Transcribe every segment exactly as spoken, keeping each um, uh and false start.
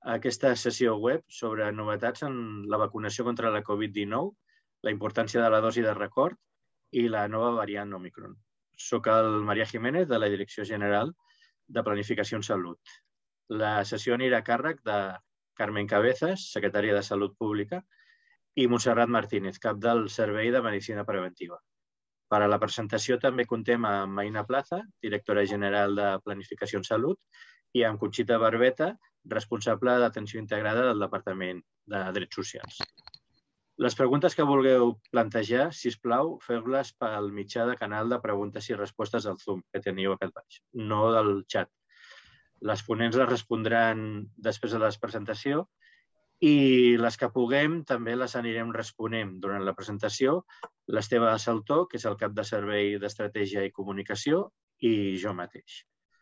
aquesta sessió web sobre novetats en la vacunació contra la Covid dinou, la importància de la dosi de record i la nova variant Omicron. Soc el Maria Jiménez, de la Direcció General de Planificació en Salut. La sessió anirà a càrrec de Carmen Cabezas, secretària de Salut Pública, i Montserrat Martínez, cap del Servei de Medicina Preventiva. Per a la presentació també contem amb Aina Plaza, directora general de Planificació en Salut, i amb Conxita Barbeta, responsable d'atenció integrada del Departament de Drets Socials. Les preguntes que vulgueu plantejar, sisplau, feu-les pel mitjà de canal de preguntes i respostes del Zoom que teniu aquest baix, no del xat. Les ponents les respondran després de la presentació i les que puguem també les anirem responent durant la presentació l'Esteve Saltó, que és el cap de Servei d'Estratègia i Comunicació, i jo mateix.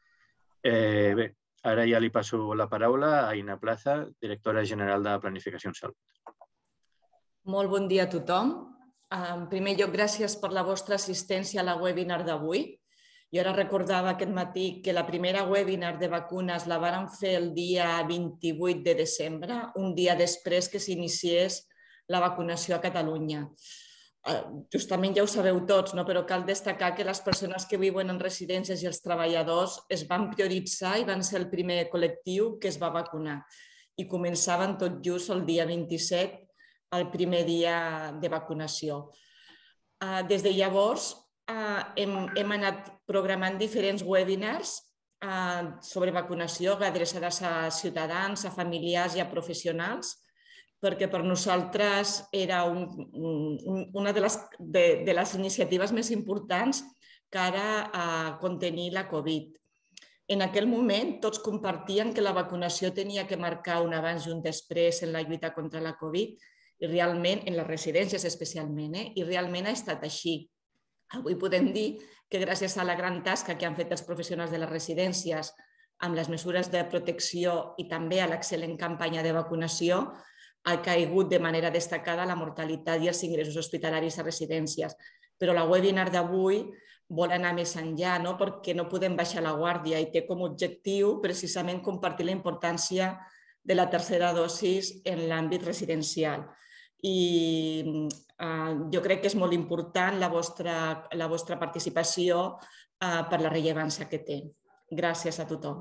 Eh, bé, ara ja li passo la paraula a Aina Plaza, directora general de Planificació en Salut. Molt bon dia a tothom. En primer lloc, gràcies per la vostra assistència a la webinar d'avui. Jo ara recordava aquest matí que la primera webinar de vacunes la vàrem fer el dia vint-i-vuit de desembre, un dia després que s'iniciés la vacunació a Catalunya. Justament ja ho sabeu tots, però cal destacar que les persones que viuen en residències i els treballadors es van prioritzar i van ser el primer col·lectiu que es va vacunar. I començaven tot just el dia vint-i-set, el primer dia de vacunació. Des de llavors hem anat programant diferents webinars sobre vacunació adreçades a ciutadans, a familiars i a professionals, perquè per nosaltres era una de les iniciatives més importants cara a contenir la Covid. En aquell moment tots compartien que la vacunació tenia que marcar un abans i un després en la lluita contra la Covid, i realment, en les residències especialment, i realment ha estat així. Avui podem dir que gràcies a la gran tasca que han fet els professionals de les residències amb les mesures de protecció i també a l'excel·lent campanya de vacunació, ha caigut de manera destacada la mortalitat i els ingressos hospitalaris a residències. Però la webinar d'avui vol anar més enllà, perquè no podem baixar la guàrdia i té com a objectiu precisament compartir la importància de la tercera dosi en l'àmbit residencial. I jo crec que és molt important la vostra participació per la rellevància que té. Gràcies a tothom.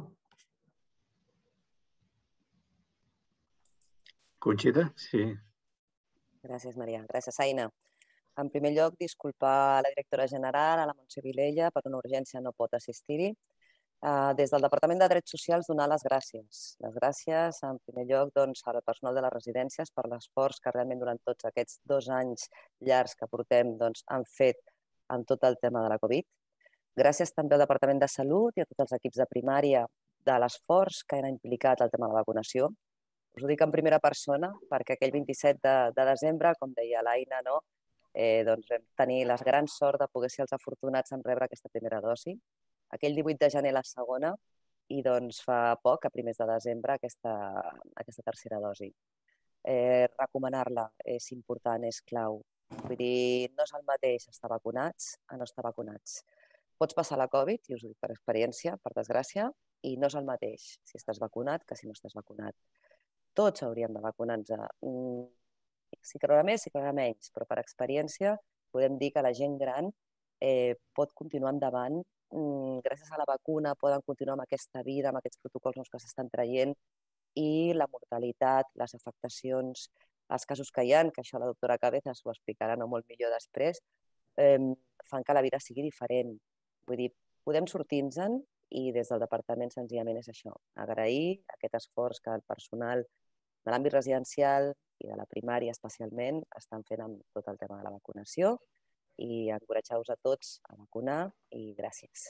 Conxita, sí. Gràcies, Maria. Gràcies, Aina. En primer lloc, disculpar a la directora general, a la Montse Vilella, per una urgència no pot assistir-hi. Des del Departament de Drets Socials, donar les gràcies. Les gràcies, en primer lloc, al personal de les residències per l'esforç que realment durant tots aquests dos anys llargs que portem han fet en tot el tema de la Covid. Gràcies també al Departament de Salut i a tots els equips de primària de l'esforç que han implicat el tema de la vacunació. Us ho dic en primera persona perquè aquell vint-i-set de desembre, com deia l'Aina, vam tenir la gran sort de poder ser els afortunats en rebre aquesta primera dosi. Aquell divuit de gener la segona i fa poc, a primers de desembre, aquesta tercera dosi. Recomanar-la és important, és clau. Vull dir, no és el mateix estar vacunats a no estar vacunats. Pots passar la Covid, i us ho dic per experiència, per desgràcia, i no és el mateix si estàs vacunat que si no estàs vacunat. Tots hauríem de vacunar-nos. Si creurà més, si creurà menys, però per experiència podem dir que la gent gran pot continuar endavant. Gràcies a la vacuna poden continuar amb aquesta vida, amb aquests protocols que s'estan traient, i la mortalitat, les afectacions, els casos que hi ha, que això la doctora Cabezas ho explicarà molt millor després, fan que la vida sigui diferent. Vull dir, podem sortir-nos-en i des del departament senzillament és això, agrair aquest esforç que el personal de l'àmbit residencial i de la primària especialment estan fent amb tot el tema de la vacunació i encoratjar-vos a tots a vacunar i gràcies.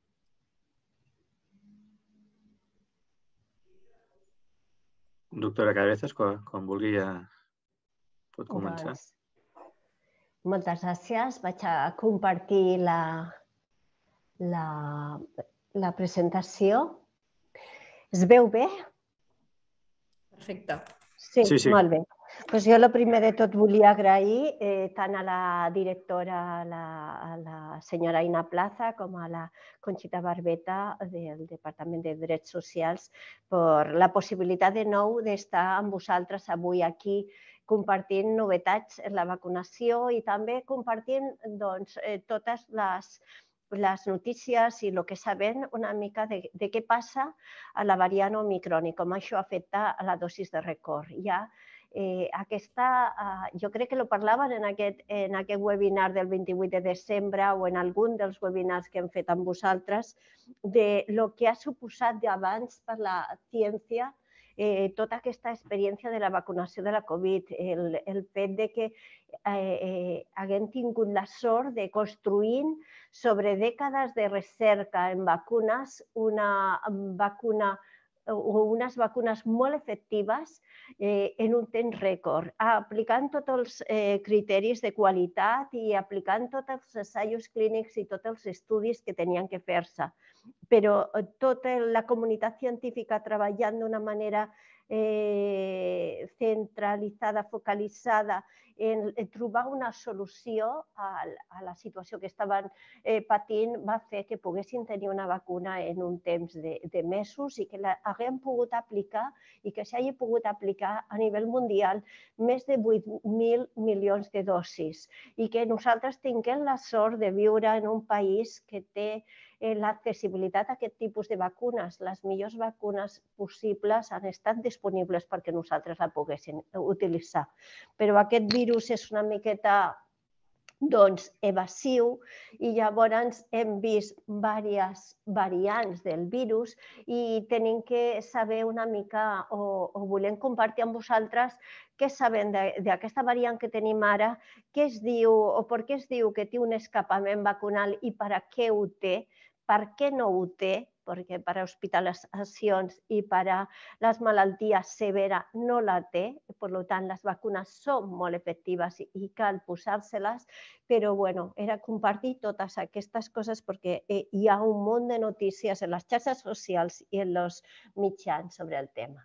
Doctora Cabezas, quan vulgui ja pot començar. Moltes gràcies. Vaig a compartir la presentació. Es veu bé? Perfecte. Sí, molt bé. Pues jo el primer de tot volia agrair eh, tant a la directora, a la, a la senyora Aina Plaza, com a la Conxita Barbeta del Departament de Drets Socials per la possibilitat de nou d'estar amb vosaltres avui aquí compartint novetats en la vacunació i també compartint doncs, eh, totes les les notícies i el que sabem una mica de, de què passa a la variant Omicron i com això afecta a la dosis de record. Ja Eh, aquesta, eh, jo crec que ho parlaven en aquest, en aquest webinar del vint-i-vuit de desembre o en algun dels webinars que hem fet amb vosaltres de lo que ha suposat d'abans per la ciència eh, tota aquesta experiència de la vacunació de la Covid, el, el fet de que eh, eh, haguem tingut la sort de construir sobre dècades de recerca en vacunes una vacuna o unes vacunes molt efectives eh, en un temps rècord, aplicant tots els eh, criteris de qualitat i aplicant tots els assajos clínics i tots els estudis que tenien que fer-se. Però tota la comunitat científica treballant d'una manera eh, centralitzada, focalitzada en, en trobar una solució a, a la situació que estaven eh, patint va fer que poguessin tenir una vacuna en un temps de, de mesos i que l'haguem pogut aplicar i que s'hagi pogut aplicar a nivell mundial més de vuit mil milions de dosis i que nosaltres tinguem la sort de viure en un país que té l'accessibilitat a aquest tipus de vacunes. Les millors vacunes possibles han estat disponibles perquè nosaltres la poguéssim utilitzar. Però aquest virus és una miqueta doncs, evasiu i llavors hem vist diverses variants del virus i tenim que saber una mica o, o volem compartir amb vosaltres què sabem d'aquesta variant que tenim ara, què es diu o per què es diu que té un escapament vacunal i per a què ho té, per què no ho té, perquè per a hospitalitzacions i per a les malalties severes no la té, per tant, les vacunes són molt efectives i cal posar-se-les, però bueno, era compartir totes aquestes coses perquè hi ha un munt de notícies en les xarxes socials i en els mitjans sobre el tema.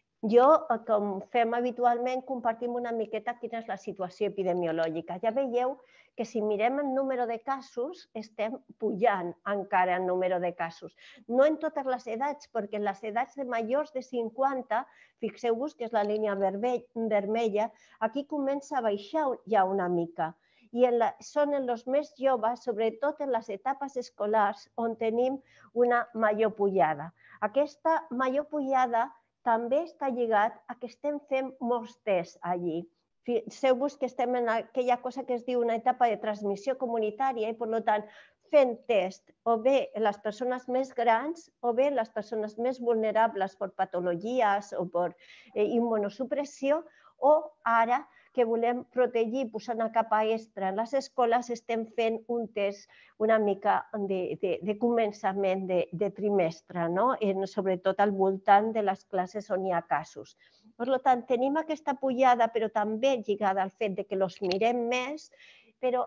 Jo, com fem habitualment, compartim una miqueta quina és la situació epidemiològica. Ja veieu que si mirem el número de casos, estem pujant encara el número de casos. No en totes les edats, perquè en les edats de majors de cinquanta, fixeu-vos que és la línia vermella, aquí comença a baixar ja una mica. I són els més joves, sobretot en les etapes escolars, on tenim una major pujada. Aquesta major pujada també està lligat a que estem fent molts tests allí. Fixeu-vos que estem en aquella cosa que es diu una etapa de transmissió comunitària i, per tant, fent test o bé les persones més grans o bé les persones més vulnerables per patologies o per immunosupressió o ara que volem protegir i posar una capa extra en les escoles, estem fent un test una mica de, de, de començament de, de trimestre, no? Sobretot al voltant de les classes on hi ha casos. Per tant, tenim aquesta pujada, però també lligada al fet que els mirem més, però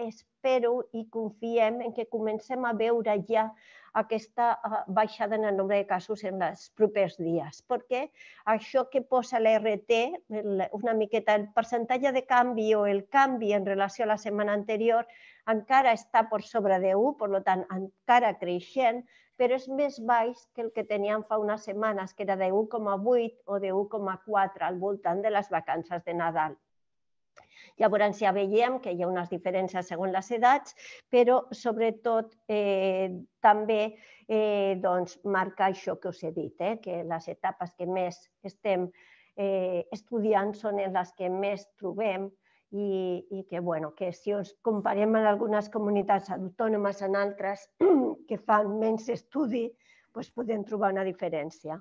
espero i confiem en que comencem a veure ja aquesta baixada en el nombre de casos en els propers dies, perquè això que posa l'R T, una miqueta el percentatge de canvi o el canvi en relació a la setmana anterior, encara està per sobre de u, per tant, encara creixent, però és més baix que el que teníem fa unes setmanes, que era de u coma vuit o de u coma quatre al voltant de les vacances de Nadal. Llavors ja veiem que hi ha unes diferències segons les edats, però sobretot també marca això que us he dit, que les etapes que més estem estudiant són les que més trobem i que si ens comparem amb algunes comunitats autònomes en altres que fan menys estudi, podem trobar una diferència.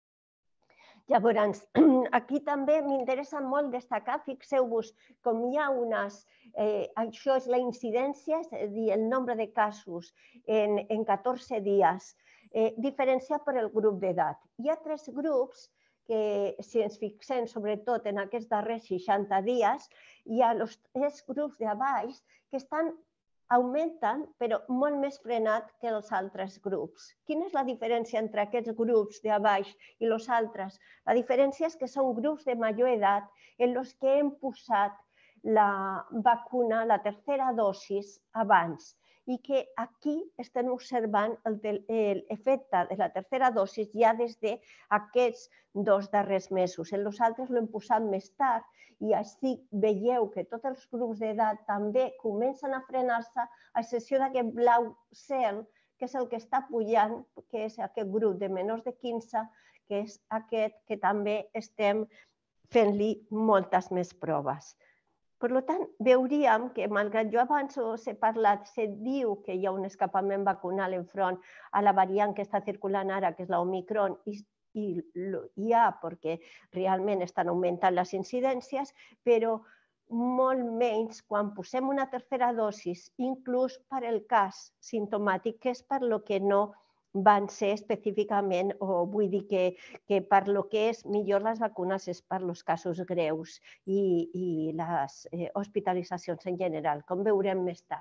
Llavors, aquí també m'interessa molt destacar, fixeu-vos com hi ha unes, això és la incidència, és a dir, el nombre de casos en catorze dies, diferenciat per el grup d'edat. Hi ha tres grups que, si ens fixem sobretot en aquests darrers seixanta dies, hi ha els tres grups de baix que estan augmenten, però molt més frenat que els altres grups. Quina és la diferència entre aquests grups de a baix i els altres? La diferència és que són grups de major edat en els que hem posat la vacuna, la tercera dosis, abans i que aquí estem observant l'efecte de la tercera dosis ja des d'aquests dos darrers mesos. En els altres l'hem posat més tard i així veieu que tots els grups d'edat també comencen a frenar-se, a excepció d'aquest blau cel, que és el que està pujant, que és aquest grup de menors de quinze, que és aquest que també estem fent-li moltes més proves. Per tant, veuríem que, malgrat jo abans us he parlat, se diu que hi ha un escapament vacunal enfront a la variant que està circulant ara, que és l'Omicron, i hi ha perquè realment estan augmentant les incidències, però molt menys quan posem una tercera dosis, inclús per al cas simptomàtic, que és per lo que no van ser específicament, o vull dir que per lo que és millor les vacunes és per als casos greus i les hospitalitzacions en general, com veurem més tard.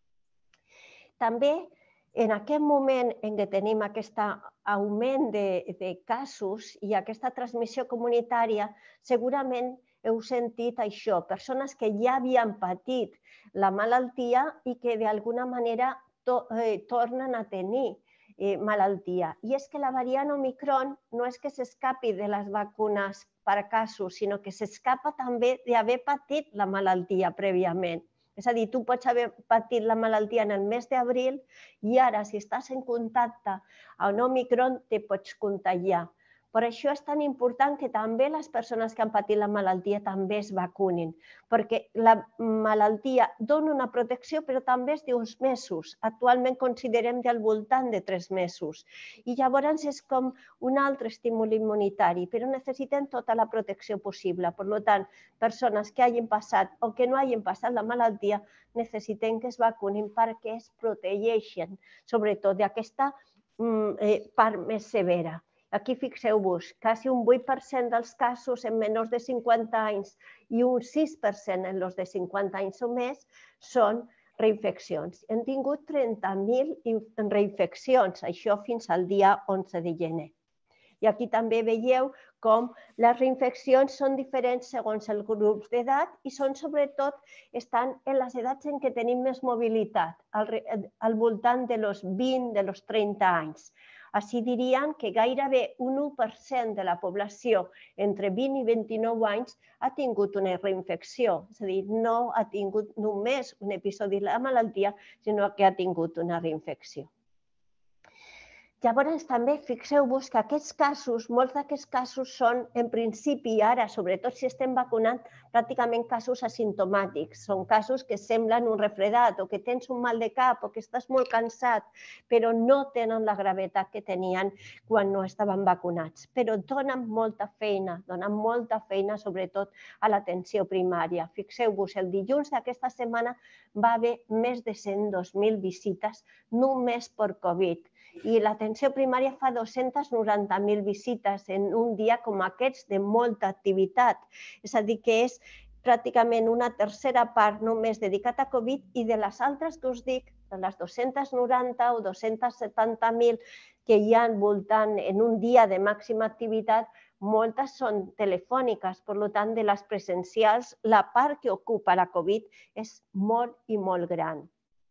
També, en aquest moment en què tenim aquest augment de casos i aquesta transmissió comunitària, segurament heu sentit això, persones que ja havien patit la malaltia i que d'alguna manera tornen a tenir malaltia. I és que la variant Omicron no és que s'escapi de les vacunes per casos, sinó que s'escapa també d'haver patit la malaltia prèviament. És a dir, tu pots haver patit la malaltia en el mes d'abril i ara, si estàs en contacte amb Omicron, te pots contagiar. Per això és tan important que també les persones que han patit la malaltia també es vacunin, perquè la malaltia dona una protecció, però també és d'uns mesos. Actualment considerem del voltant de tres mesos. I llavors és com un altre estímul immunitari, però necessitem tota la protecció possible. Per tant, persones que hagin passat o que no hagin passat la malaltia necessitem que es vacunin perquè es protegeixen, sobretot d'aquesta part més severa. Aquí fixeu-vos, quasi un vuit per cent dels casos en menors de cinquanta anys i un sis per cent en els de cinquanta anys o més són reinfeccions. Hem tingut trenta mil reinfeccions, això fins al dia onze de gener. I aquí també veieu com les reinfeccions són diferents segons els grups d'edat i són sobretot estan en les edats en què tenim més mobilitat, al voltant dels vint, dels trenta anys. Així dirien que gairebé un u per cent de la població entre vint i vint-i-nou anys ha tingut una reinfecció, és a dir, no ha tingut només un episodi de la malaltia, sinó que ha tingut una reinfecció. Llavors, també fixeu-vos que aquests casos, molts d'aquests casos són, en principi, ara, sobretot si estem vacunant, pràcticament casos asimptomàtics. Són casos que semblen un refredat o que tens un mal de cap o que estàs molt cansat, però no tenen la gravetat que tenien quan no estaven vacunats. Però donen molta feina, donen molta feina, sobretot a l'atenció primària. Fixeu-vos, el dilluns d'aquesta setmana va haver més de cent dos mil visites només per Covid. I l'atenció primària fa dos-centes noranta mil visites en un dia com aquests de molta activitat. És a dir, que és pràcticament una tercera part només dedicat a Covid i de les altres que us dic, de les dos-centes noranta o dos-centes setanta mil que hi ha voltant en un dia de màxima activitat, moltes són telefòniques. Per tant, de les presencials, la part que ocupa la Covid és molt i molt gran.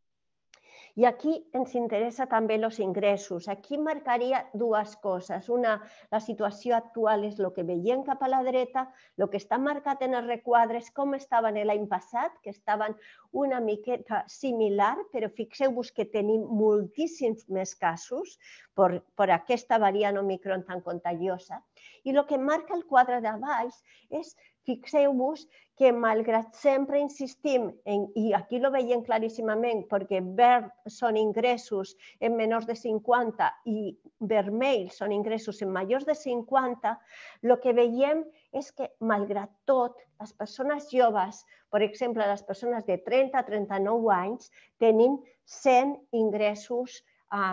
I aquí ens interessa també els ingressos. Aquí marcaria dues coses. Una, la situació actual és el que veiem cap a la dreta, el que està marcat en els requadres, com estaven l'any passat, que estaven una miqueta similar, però fixeu-vos que tenim moltíssims més casos per aquesta variant Omicron tan contagiosa. I el que marca el quadre de baix és, fixeu-vos que malgrat sempre insistim, i aquí ho veiem claríssimament, perquè verd són ingressos en menors de cinquanta i vermell són ingressos en majors de cinquanta, el que veiem és que, malgrat tot, les persones joves, per exemple, les persones de trenta a trenta-nou anys, tenen cent ingressos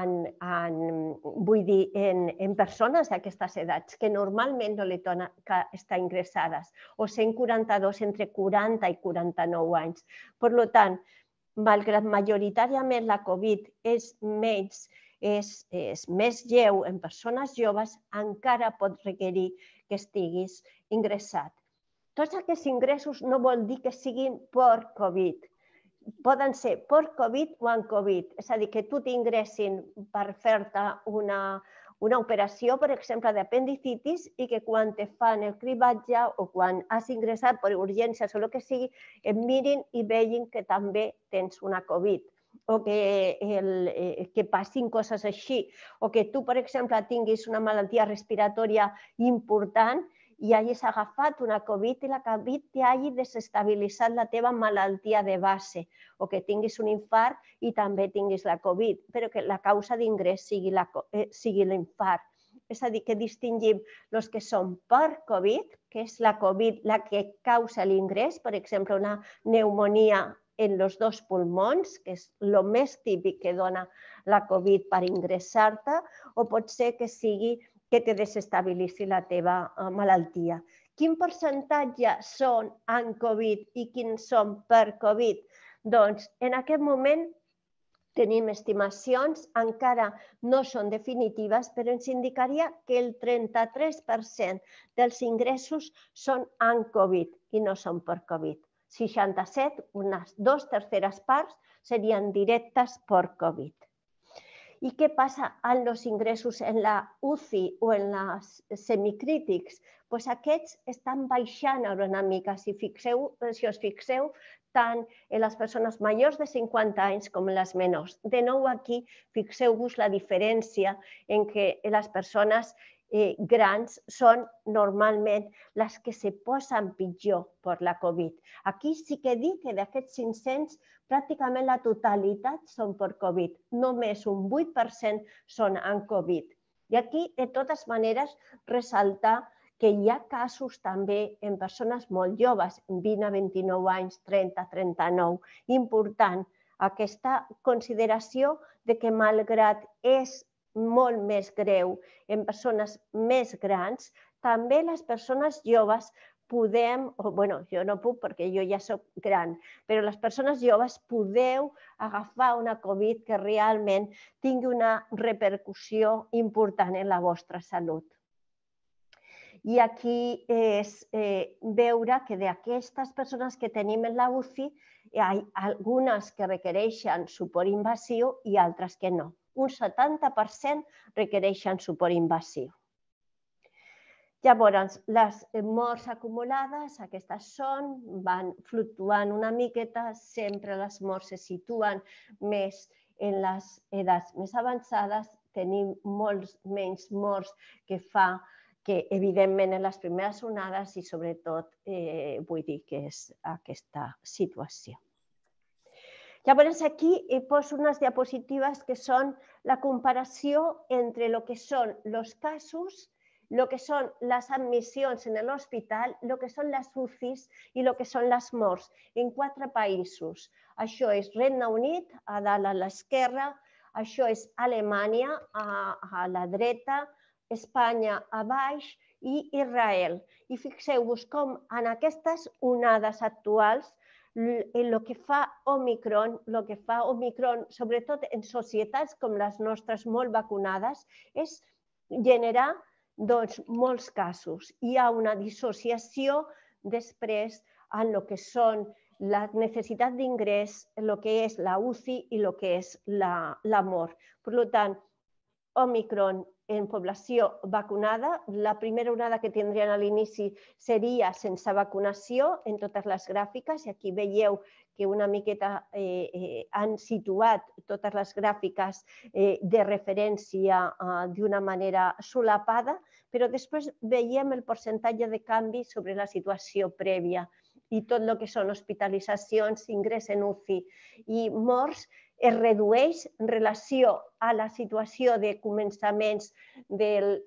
vull dir, en persones d'aquestes edats, que normalment no li toca estar ingressades, o cent quaranta-dos entre quaranta i quaranta-nou anys. Per tant, malgrat majoritàriament la Covid és menys, és, és més lleu en persones joves, encara pot requerir que estiguis ingressat. Tots aquests ingressos no vol dir que siguin per Covid. Poden ser per Covid o en Covid. És a dir, que tu t'ingressin per fer-te una, una operació, per exemple, d'apendicitis i que quan te fan el cribatge o quan has ingressat per urgències o el que sigui, et mirin i vegin que també tens una Covid o que, el, que passin coses així, o que tu, per exemple, tinguis una malaltia respiratòria important i hagis agafat una Covid i la Covid t'hagi desestabilitzat la teva malaltia de base, o que tinguis un infart i també tinguis la Covid, però que la causa d'ingrés sigui l'infart. És a dir, que distingim els que són per Covid, que és la Covid la que causa l'ingrés, per exemple, una pneumonia en els dos pulmons, que és el més típic que dona la Covid per ingressar-te, o pot ser que sigui que te desestabilitzi la teva malaltia. Quin percentatge són en Covid i quins són per Covid? Doncs en aquest moment tenim estimacions, encara no són definitives, però ens indicaria que el trenta-tres per cent dels ingressos són en Covid i no són per Covid. seixanta-set, unes dues terceres parts, serien directes per Covid. I què passa amb els ingressos en la U C I o en els semicrítics? Doncs aquests estan baixant una mica, si us fixeu, tant en les persones majors de cinquanta anys com en les menors. De nou aquí, fixeu-vos la diferència en què les persones grans són normalment les que se posen pitjor per la Covid. Aquí sí que dic que d'aquests cinc-cents, pràcticament la totalitat són per Covid. Només un vuit per cent són en Covid. I aquí, de totes maneres, ressaltar que hi ha casos també en persones molt joves, vint a vint-i-nou anys, trenta a trenta-nou. Important aquesta consideració de que malgrat és molt més greu en persones més grans, també les persones joves podem, o bé, jo no puc perquè jo ja soc gran, però les persones joves podeu agafar una Covid que realment tingui una repercussió important en la vostra salut. I aquí és veure que d'aquestes persones que tenim en la U C I, hi ha algunes que requereixen suport invasiu i altres que no. Un setanta per cent requereixen suport invasiu. Llavors, les morts acumulades, aquestes són, van fluctuant una miqueta, sempre les morts se situen més en les edats més avançades, tenim molts menys morts que fa que, evidentment, en les primeres onades i, sobretot, vull dir que és aquesta situació. Llavors, aquí poso unes diapositives que són la comparació entre el que són els casos, el que són les admissions en l'hospital, el que són les U C Is i el que són les morts en quatre països. Això és Regne Unit, a dalt a l'esquerra, això és Alemanya, a la dreta, Espanya a baix i Israel. I fixeu-vos com en aquestes onades actuals el que fa Omicron, el que fa Omicron, sobretot en societats com les nostres molt vacunades, és generar molts casos. Hi ha una dissociació després en el que són la necessitat d'ingrés, el que és la U C I i el que és la mort. Per tant, Omicron en població vacunada, la primera onada que tindrien a l'inici seria sense vacunació en totes les gràfiques, i aquí veieu que una miqueta han situat totes les gràfiques de referència d'una manera solapada, però després veiem el percentatge de canvi sobre la situació prèvia i tot el que són hospitalitzacions, ingrés en U C I i morts es redueix en relació a la situació de començaments del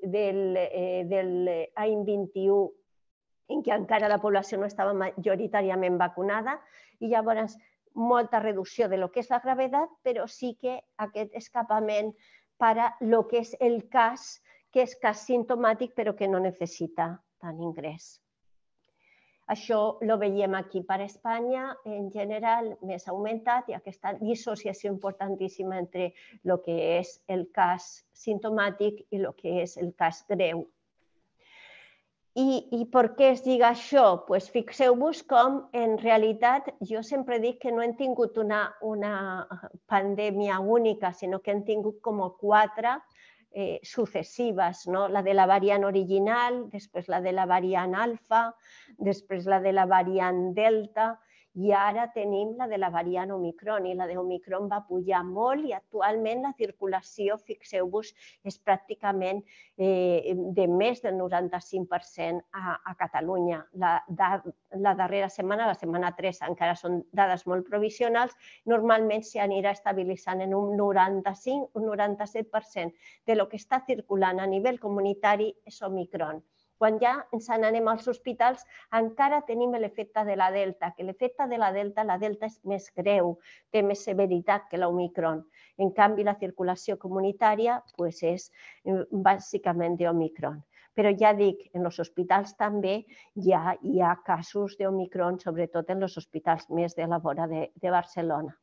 any vint-i-u, en què encara la població no estava majoritàriament vacunada, i llavors molta reducció de lo que és la gravetat, però sí que aquest escapament per a lo que és el cas, que és cas simptomàtic però que no necessita tant ingrés. Això ho veiem aquí per Espanya, en general més augmentat, i aquesta dissociació importantíssima entre el que és el cas simptomàtic i el que és el cas greu. I, i per què es diga això? Pues fixeu-vos com, en realitat, jo sempre dic que no hem tingut una, una pandèmia única, sinó que hem tingut com quatre eh, successives, no? La de la variant original, després la de la variant alfa, després la de la variant delta, i ara tenim la de la variant Omicron, i la de Omicron va pujar molt i actualment la circulació, fixeu-vos, és pràcticament eh, de més del noranta-cinc per cent a, a Catalunya. La, da, la darrera setmana, la setmana tres, encara són dades molt provisionals, normalment s'anirà estabilitzant en un noranta-cinc o noranta-set per cent de lo que està circulant a nivell comunitari és Omicron. Quan ja ens n'anem als hospitals, encara tenim l'efecte de la delta, que l'efecte de la delta, la delta és més greu, té més severitat que l'Omicron. En canvi, la circulació comunitària és bàsicament d'Omicron. Però ja dic, en els hospitals també ja hi ha casos d'Omicron, sobretot en els hospitals més de la vora de, de Barcelona.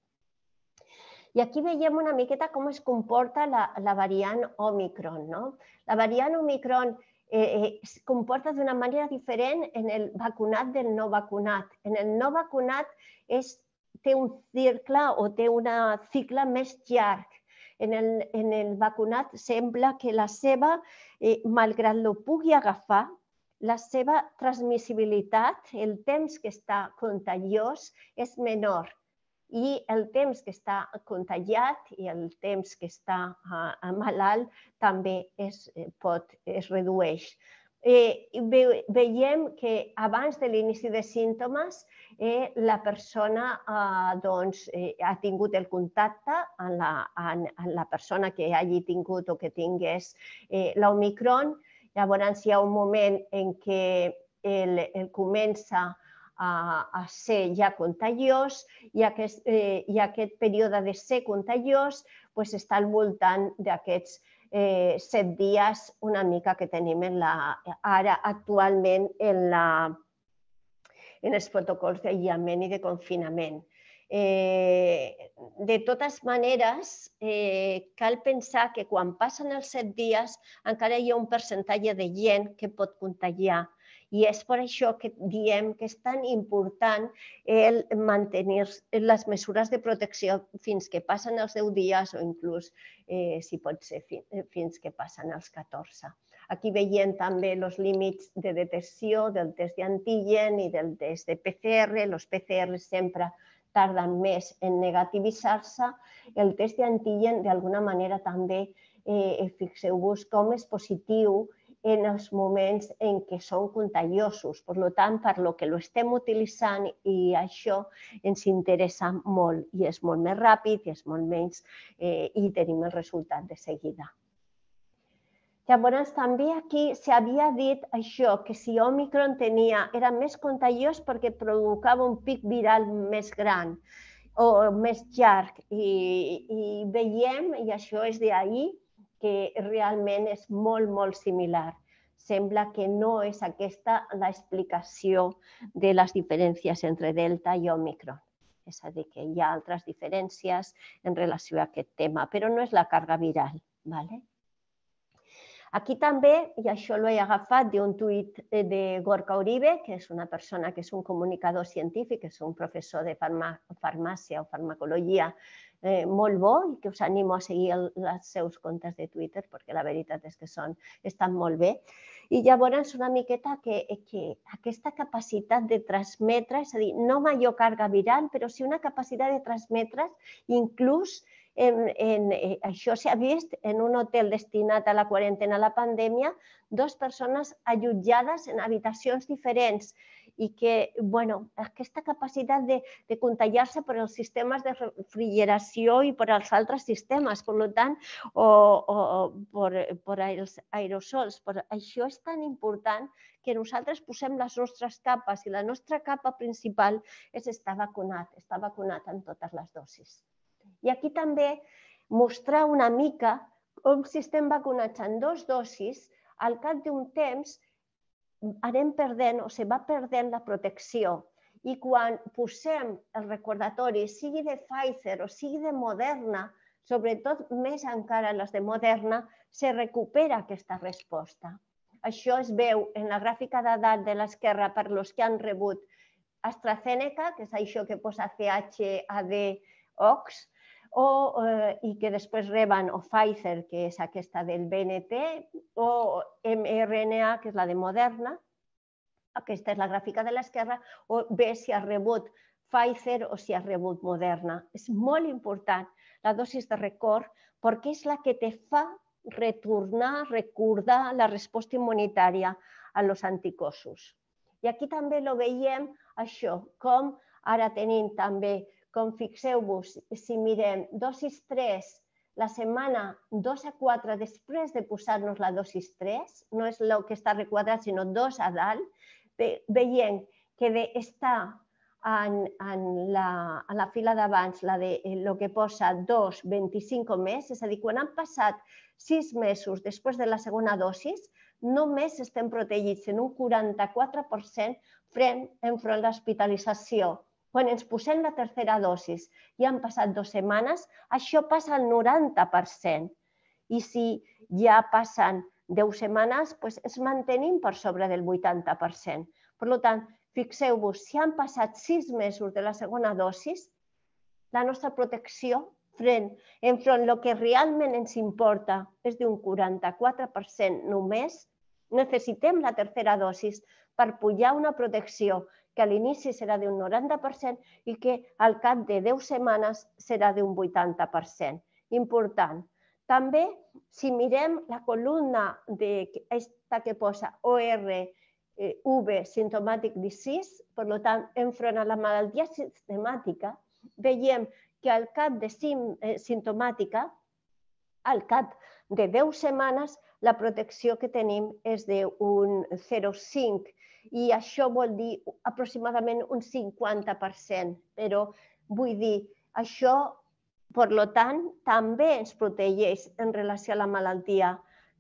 I aquí veiem una miqueta com es comporta la, la variant Omicron, no? La variant Omicron Eh, es comporta d'una manera diferent en el vacunat del no vacunat. En el no vacunat és, té un cicle o té un cicle més llarg. En el, en el vacunat sembla que la seva, eh, malgrat lo pugui agafar, la seva transmissibilitat, el temps que està contagiós, és menor. I el temps que està contagiat i el temps que està uh, malalt també es, pot, es redueix. Eh, ve, veiem que abans de l'inici de símptomes eh, la persona eh, doncs, eh, ha tingut el contacte amb la, amb, amb la persona que hagi tingut o que tingués eh, l'Omicron. Llavors hi ha un moment en què el, el comença a, a ser ja contagiós i aquest, eh, i aquest període de ser contagiós pues, està al voltant d'aquests eh, set dies una mica que tenim en la, ara actualment en, la, en els protocols d'aïllament i de confinament. Eh, de totes maneres, eh, cal pensar que quan passen els set dies encara hi ha un percentatge de gent que pot contagiar. I és per això que diem que és tan important el mantenir les mesures de protecció fins que passen els deu dies o inclús, eh, si pot ser, fins que passen els catorze. Aquí veiem també els límits de detecció del test d'antigen i del test de P C R. Els P C R sempre tarden més en negativitzar-se. El test d'antigen, d'alguna manera, també, eh, fixeu-vos com és positiu en els moments en què són contagiosos. Per tant, per lo que lo estem utilitzant i això ens interessa molt i és molt més ràpid i és molt menys eh, i tenim el resultat de seguida. Llavors, també aquí s'havia dit això, que si Omicron tenia, era més contagiós perquè provocava un pic viral més gran o més llarg. I, i veiem, i això és d'ahir, que realment és molt, molt similar. Sembla que no és aquesta l'explicació de les diferències entre Delta i Omicron. És a dir, que hi ha altres diferències en relació a aquest tema, però no és la càrrega viral. Vale? Aquí també, i això l'he agafat d'un tuit de Gorka Uribe, que és una persona que és un comunicador científic, que és un professor de farmàcia o farmacologia eh, molt bo i que us animo a seguir el, els seus comptes de Twitter perquè la veritat és que són, estan molt bé. I llavors una miqueta que, que aquesta capacitat de transmetre, és a dir, no major càrrega viral, però sí una capacitat de transmetre inclús En, en, això s'ha vist en un hotel destinat a la quarantena a la pandèmia, dues persones allotjades en habitacions diferents i que, bueno, aquesta capacitat de, de contagiar-se per als sistemes de refrigeració i per als altres sistemes, per tant, o, o per, per als aerosols. Per això és tan important que nosaltres posem les nostres capes i la nostra capa principal és estar vacunat, estar vacunat en totes les dosis. I aquí també mostrar una mica com si estem vacunats en dues dosis, al cap d'un temps anem perdent o se va perdent la protecció. I quan posem el recordatori, sigui de Pfizer o sigui de Moderna, sobretot més encara les de Moderna, se recupera aquesta resposta. Això es veu en la gràfica d'edat de l'esquerra per als que han rebut AstraZeneca, que és això que posa C H A D O X, i que després reben o Pfizer, que és aquesta del B N T, o mRNA, que és la de Moderna. Aquesta és la gràfica de l'esquerra, o bé si has rebut Pfizer o si has rebut Moderna. És molt important la dosis de record perquè és la que te fa retornar, recordar la resposta immunitària a los anticossos. I aquí també lo veiem, això, com ara tenim també, com fixeu-vos, si mirem dosis tres, la setmana dos a quatre després de posar-nos la dosis tres, no és el que està requadrat, sinó dos a dalt, veiem que d'estar en la fila d'abans, el que posa dos, vint-i-cinc o més, és a dir, quan han passat sis mesos després de la segona dosis, només estem protegits en un quaranta-quatre per cent enfront de l'hospitalització. Quan ens posem la tercera dosis i han passat dues setmanes, això passa al noranta per cent. I si ja passen deu setmanes, ens mantenim per sobre del vuitanta per cent. Per tant, fixeu-vos, si han passat sis mesos de la segona dosis, la nostra protecció enfront del que realment ens importa és d'un quaranta-quatre per cent només. Necessitem la tercera dosis per pujar una protecció que a l'inici serà d'un noranta per cent i que al cap de deu setmanes serà d'un vuitanta per cent. Important. També, si mirem la columna que posa O R V, Symptomatic Disease, per tant, enfront a la malaltia sistemàtica, veiem que al cap de simptomàtica, al cap de deu setmanes, la protecció que tenim és d'un zero coma cinc i això vol dir aproximadament un cinquanta per cent. Però vull dir, això, per tant, també ens protegeix en relació a la malaltia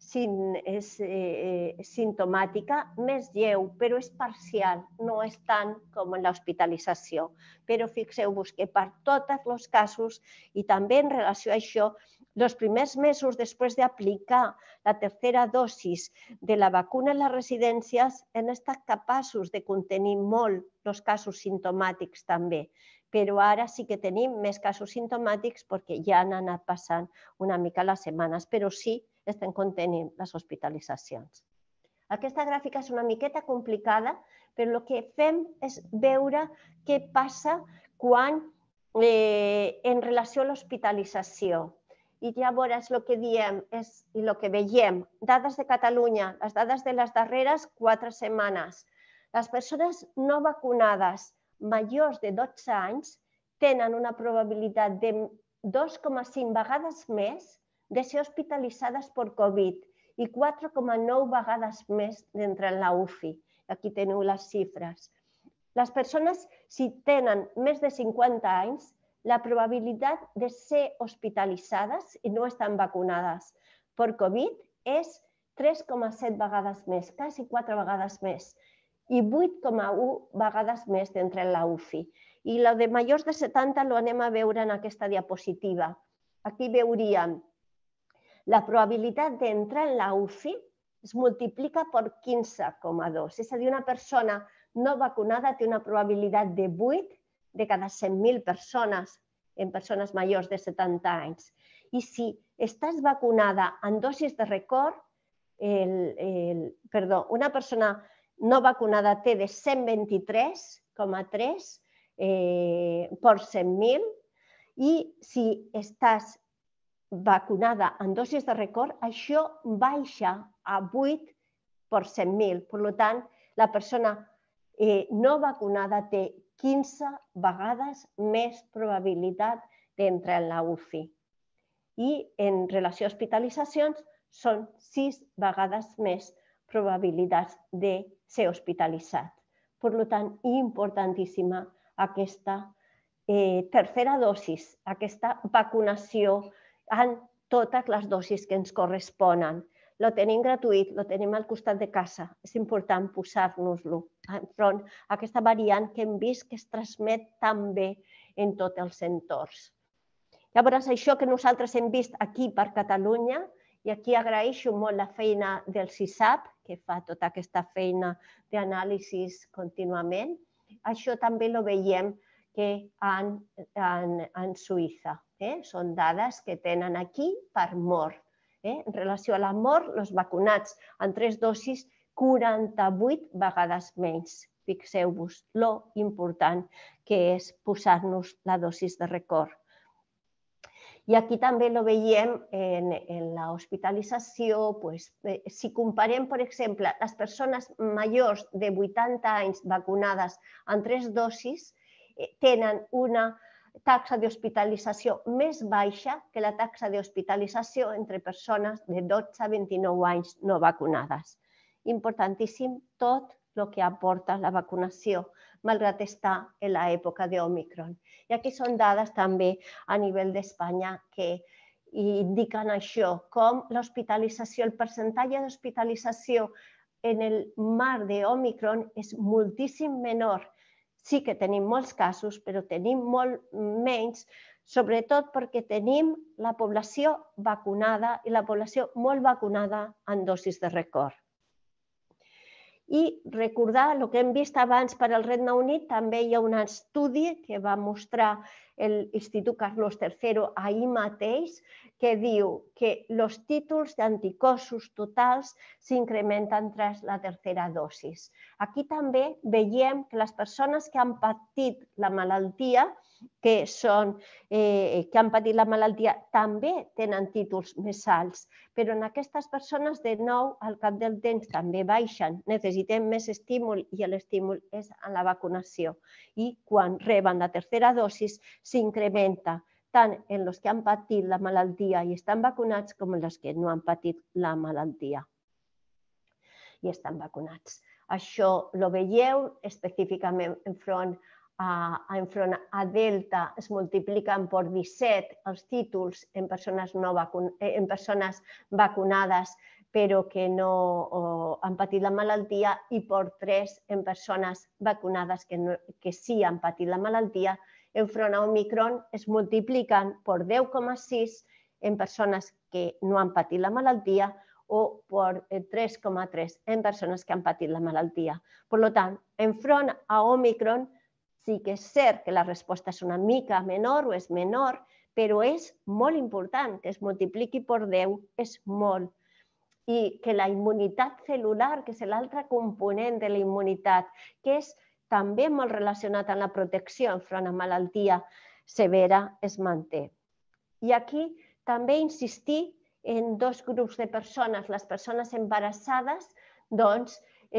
simptomàtica, més lleu, però és parcial, no és tant com en l'hospitalització. Però fixeu-vos que per tots els casos, i també en relació a això, els primers mesos després d'aplicar la tercera dosis de la vacuna en les residències hem estat capaços de contenir molt els casos simptomàtics també. Però ara sí que tenim més casos simptomàtics perquè ja han anat passant una mica les setmanes, però sí estem contenint les hospitalitzacions. Aquesta gràfica és una miqueta complicada, però el que fem és veure què passa quan en relació a l'hospitalització. I llavors el que diem i el que veiem, dades de Catalunya, les dades de les darreres quatre setmanes. Les persones no vacunades majors de dotze anys tenen una probabilitat de dos coma cinc vegades més de ser hospitalitzades per Covid i quatre coma nou vegades més d'entrar en la U F I. Aquí teniu les xifres. Les persones, si tenen més de cinquanta anys, la probabilitat de ser hospitalitzades i no estan vacunades per Covid és tres coma set vegades més, quasi quatre vegades més, i vuit coma u vegades més d'entrar en la U F I. I la de majors de setanta lo anem a veure en aquesta diapositiva. Aquí veuríem la probabilitat d'entrar en la U F I es multiplica per quinze coma dos. És a dir, una persona no vacunada té una probabilitat de vuit de cada cent mil persones en persones majors de setanta anys. I si estàs vacunada en dosis de record, perdó, una persona no vacunada té de cent vint-i-tres coma tres per cent mil i si estàs vacunada en dosis de record, això baixa a vuit per cent mil. Per tant, la persona no vacunada té quinze vegades més probabilitat d'entrar en la U F I. I en relació a hospitalitzacions són sis vegades més probabilitats de ser hospitalitzat. Per tant, importantíssima aquesta tercera dosis, aquesta vacunació en totes les dosis que ens corresponen. lo tenim gratuït, lo tenim al costat de casa. És important posar-nos-lo enfront a aquesta variant que hem vist que es transmet tan bé en tots els entorns. Llavors, això que nosaltres hem vist aquí per Catalunya, i aquí agraeixo molt la feina del C I S A P, que fa tota aquesta feina d'anàlisi contínuament, això també ho veiem que en Suïssa. Són dades que tenen aquí per mort. En relació a la mort, els vacunats amb tres dosis, quaranta-vuit vegades menys. Fixeu-vos lo important que és posar-nos la dosis de record. I aquí també ho veiem en l'hospitalització. Si comparem, per exemple, les persones majors de vuitanta anys vacunades amb tres dosis, tenen una taxa d'hospitalització més baixa que la taxa d'hospitalització entre persones de dotze a vint-i-nou anys no vacunades. Importantíssim tot el que aporta la vacunació, malgrat estar en l'època d'Òmicron. I aquí són dades també a nivell d'Espanya que indiquen això, com l'hospitalització, el percentatge d'hospitalització en el marc d'Òmicron és moltíssim menor. Sí que tenim molts casos, però tenim molt menys, sobretot perquè tenim la població vacunada i la població molt vacunada amb dosis de record. I recordar el que hem vist abans per al Regne Unit, també hi ha un estudi que va mostrar l'Institut Carlos tercero ahir mateix, que diu que els títols d'anticossos totals s'incrementen tras la tercera dosis. Aquí també veiem que les persones que han patit la malaltia, que han patit la malaltia també tenen títols més alts, però en aquestes persones, de nou, al cap del temps també baixen, necessitem més estímul i l'estímul és en la vacunació. I quan reben la tercera dosis s'incrementa tant en els que han patit la malaltia i estan vacunats com en els que no han patit la malaltia i estan vacunats. Això ho veieu específicament enfront a Delta, es multipliquen per disset els títols en persones vacunades però que no han patit la malaltia i per tres en persones vacunades que sí han patit la malaltia. Enfront a Òmicron es multipliquen per deu coma sis en persones que no han patit la malaltia o per tres coma tres en persones que han patit la malaltia. Per tant, enfront a Òmicron sí que és cert que la resposta és una mica menor o és menor, però és molt important que es multipliqui per deu, és molt. I que la immunitat cel·lular, que és l'altre component de la immunitat, que és també molt relacionat amb la protecció enfront a malaltia severa, es manté. I aquí també insistir en dos grups de persones. Les persones embarassades, doncs,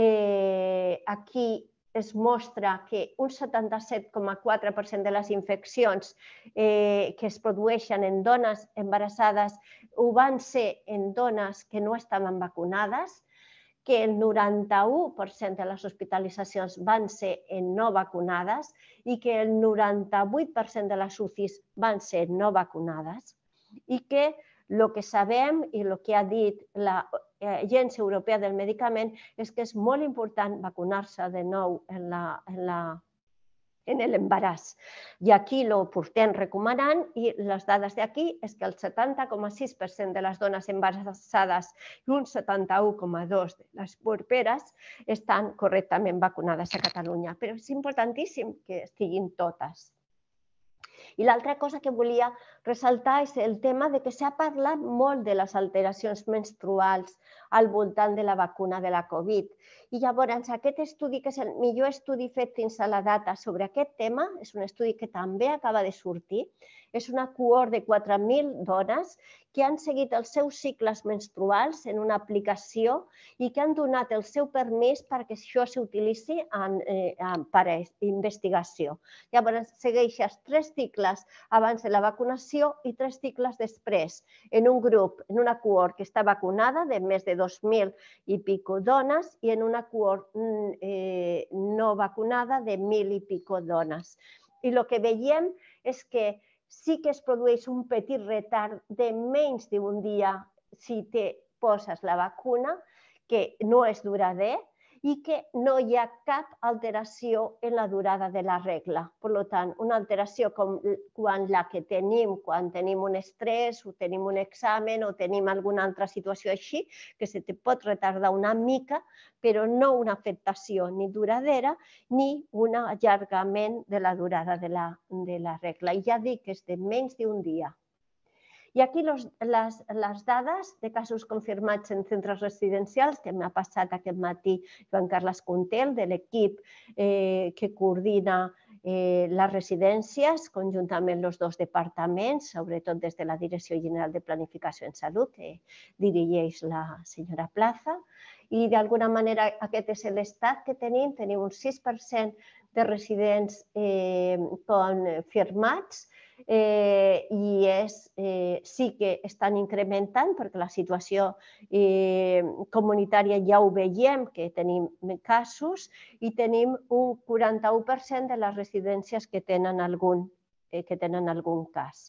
aquí es mostra que un setanta-set coma quatre per cent de les infeccions que es produeixen en dones embarassades ho van ser en dones que no estaven vacunades, que el noranta-u per cent de les hospitalitzacions van ser en no vacunades i que el noranta-vuit per cent de les U C Is van ser no vacunades i que el que sabem i el que ha dit l'Agència Europea del Medicament és que és molt important vacunar-se de nou en l'embaràs. I aquí ho portem recomanant i les dades d'aquí és que el setanta coma sis per cent de les dones embarassades i un setanta-u coma dos per cent de les puerperes estan correctament vacunades a Catalunya. Però és importantíssim que estiguin totes. I l'altra cosa que volia ressaltar és el tema que s'ha parlat molt de les alteracions menstruals al voltant de la vacuna de la Covid. I llavors aquest estudi, que és el millor estudi fet fins a la data sobre aquest tema, és un estudi que també acaba de sortir, és una cohort de quatre mil dones que han seguit els seus cicles menstruals en una aplicació i que han donat el seu permís perquè això s'utilitzi per a investigació. Llavors segueixes tres cicles abans de la vacunació i tres cicles després, en un grup, en una cohort que està vacunada de més de dos mil i pico dones i en una cohort no vacunada de mil i pico dones. I el que veiem és que sí que es produeix un petit retard de menys d'un dia si té poses la vacuna, que no és durader i que no hi ha cap alteració en la durada de la regla. Per tant, una alteració com quan la que tenim quan tenim un estrès o tenim un examen o tenim alguna altra situació així, que se te pot retardar una mica, però no una afectació ni duradera ni un allargament de la durada de la, de la regla. I ja dic que és de menys d'un dia. I aquí les, les, les dades de casos confirmats en centres residencials que m'ha passat aquest matí Joan Carles Contel, de l'equip eh, que coordina eh, les residències, conjuntament els dos departaments, sobretot des de la Direcció General de Planificació en Salut, que dirigeix la senyora Plaza. I d'alguna manera aquest és l'estat que tenim. Tenim un sis per cent de residents eh, confirmats, Eh, i és, eh, sí que estan incrementant perquè la situació eh, comunitària ja ho veiem, que tenim casos i tenim un quaranta-u per cent de les residències que tenen algun, eh, que tenen algun cas.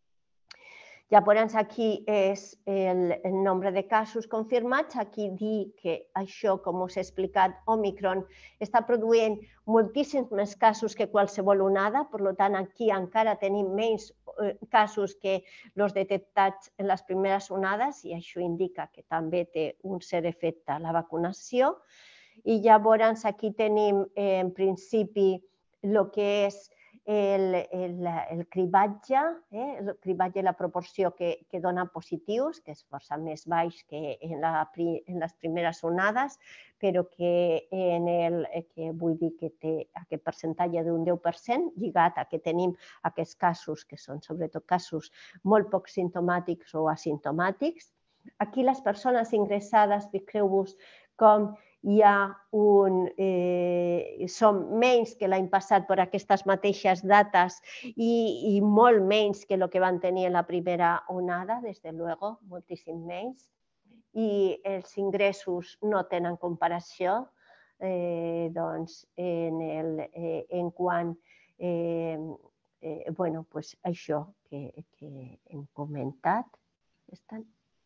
Llavors, aquí és el, el nombre de casos confirmats. Aquí dir que això, com us he explicat, Omicron està produint moltíssims més casos que qualsevol onada. Per tant, aquí encara tenim menys casos que els detectats en les primeres onades i això indica que també té un cert efecte la vacunació. I llavors, aquí tenim, en principi, el que és El, el, el cribatge, eh? el cribatge i la proporció que, que dona positius, que és força més baix que en, la, en les primeres onades, però que, en el, que vull dir que té aquest percentatge d'un deu per cent, lligat a que tenim aquests casos, que són sobretot casos molt poc simptomàtics o asimptomàtics. Aquí les persones ingressades, fixeu-vos com hi ha un, eh, som menys que l'any passat per aquestes mateixes dates i, i molt menys que el que van tenir en la primera onada, des de luego, moltíssim menys. I els ingressos no tenen comparació, eh, doncs, en, el, eh, en quant eh, eh, bueno, pues això que, que hem comentat. Estan...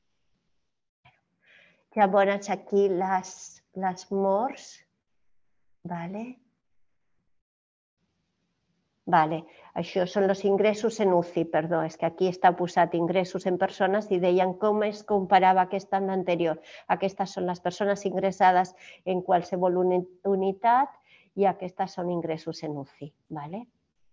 Llavors, aquí les les morts, vale? Vale. Això són els ingressos en U C I, perdó, és que aquí està posat ingressos en persones i deien com es comparava aquesta amb l'anterior. Aquestes són les persones ingressades en qualsevol unitat i aquestes són ingressos en U C I, vale?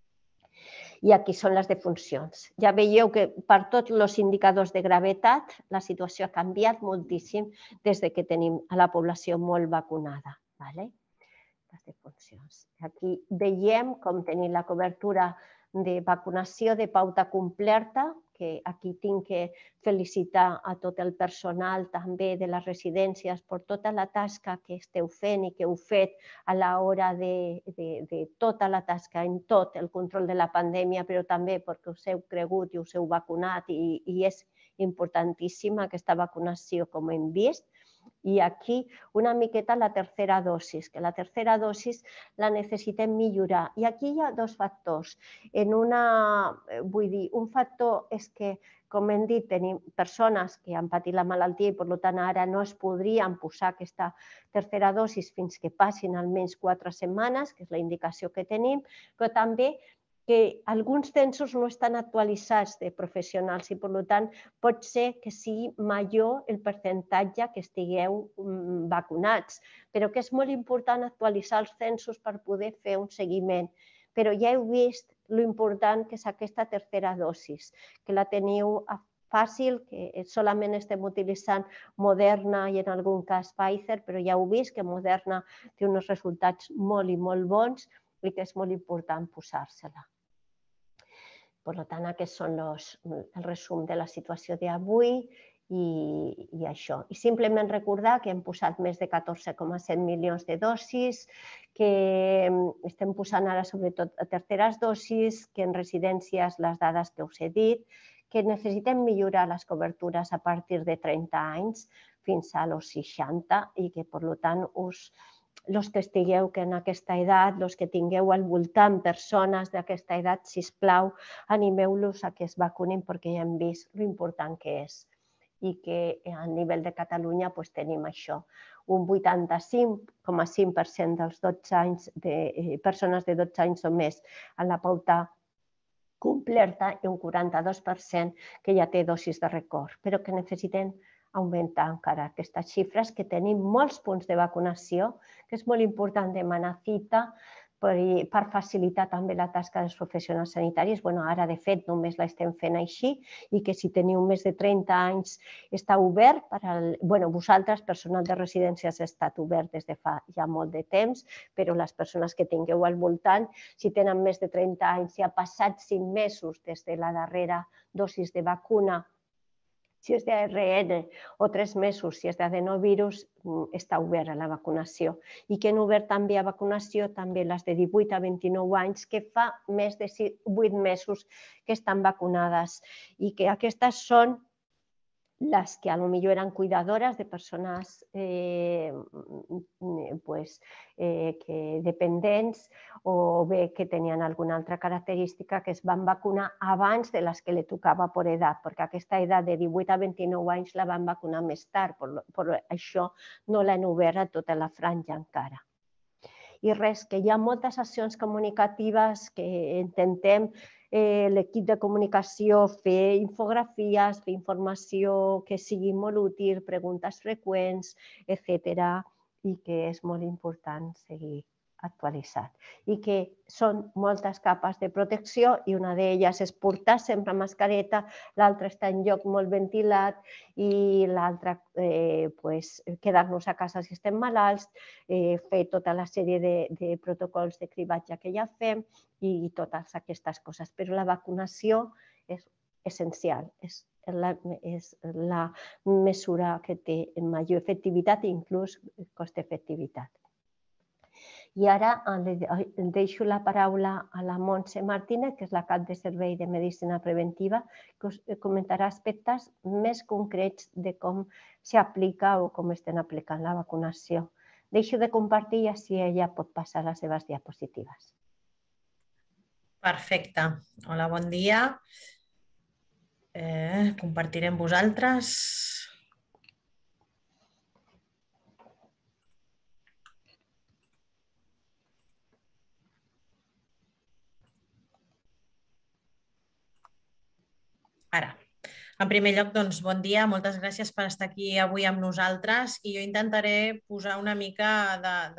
I aquí són les defuncions. Ja veieu que per tots els indicadors de gravetat la situació ha canviat moltíssim des que tenim a la població molt vacunada. Les defuncions. Aquí veiem com tenim la cobertura de vacunació de pauta completa, que aquí tinc que felicitar a tot el personal també de les residències per tota la tasca que esteu fent i que heu fet a l'hora de, de, de tota la tasca en tot el control de la pandèmia, però també perquè us heu cregut i us heu vacunat i, i és importantíssima aquesta vacunació, com hem vist. I aquí una miqueta la tercera dosis, que la tercera dosis la necessitem millorar. I aquí hi ha dos factors. En una, vull dir, un factor és que, com hem dit, tenim persones que han patit la malaltia i, per tant, ara no es podrien posar aquesta tercera dosis fins que passin almenys quatre setmanes, que és la indicació que tenim, però també que alguns censos no estan actualitzats de professionals i, per tant, pot ser que sigui major el percentatge que estigueu vacunats, però que és molt important actualitzar els censos per poder fer un seguiment. Però ja heu vist l'important que és aquesta tercera dosis, que la teniu fàcil, que solament estem utilitzant Moderna i en algun cas Pfizer, però ja heu vist que Moderna té uns resultats molt i molt bons i que és molt important posar-se-la. Per tant, aquests són el resum de la situació d'avui i això. I simplement recordar que hem posat més de catorze coma set milions de dosis, que estem posant ara sobretot terceres dosis, que en residències les dades que us he dit, que necessitem millorar les cobertures a partir de trenta anys fins als seixanta i que, per tant, us... els que estigueu en aquesta edat, els que tingueu al voltant persones d'aquesta edat, sisplau, animeu-los a que es vacunin perquè ja hem vist l'important que és. i que a nivell de Catalunya pues, tenim això. Un vuitanta-cinc coma cinc per cent dels dotze anys de persones de dotze anys o més en la pauta completa i un quaranta-dos per cent que ja té dosis de record, però que necessitem augmentar encara aquestes xifres, que tenim molts punts de vacunació, que és molt important demanar cita per facilitar també la tasca dels professionals sanitaris. Ara, de fet, només l'estem fent així i que si teniu més de trenta anys està obert. Vosaltres, personal de residències, ha estat obert des de fa ja molt de temps, però les persones que tingueu al voltant, si tenen més de trenta anys i ha passat cinc mesos des de la darrera dosis de vacuna, si és d'A R N o tres mesos, si és d'adenovirus, està obert a la vacunació. I que han obert també a vacunació també les de divuit a vint-i-nou anys, que fa més de vuit mesos que estan vacunades. I que aquestes són les que potser eren cuidadores de persones dependents o bé que tenien alguna altra característica, que es van vacunar abans de les que li tocava per edat, perquè aquesta edat de divuit a vint-i-nou anys la van vacunar més tard, per això no l'han obert a tota la franja encara. I res, que hi ha moltes accions comunicatives que intentem l'equip de comunicació fer infografies, fer informació que sigui molt útil, preguntes freqüents, etcètera, i que és molt important seguir actualitzat. I que són moltes capes de protecció i una d'elles és portar sempre mascareta, l'altra està en lloc molt ventilat i l'altra quedar-nos a casa si estem malalts, fer tota la sèrie de protocols de cribatge que ja fem i totes aquestes coses. Però la vacunació és essencial, és la mesura que té major efectivitat i inclús cost-efectivitat. I ara deixo la paraula a la Montse Martínez, que és la cap de Servei de Medicina Preventiva, que comentarà aspectes més concrets de com s'aplica o com estem aplicant la vacunació. Deixo de compartir i així ella pot passar les seves diapositives. Perfecte. Hola, bon dia. Compartiré amb vosaltres. Ara, en primer lloc, doncs, bon dia, moltes gràcies per estar aquí avui amb nosaltres i jo intentaré posar una mica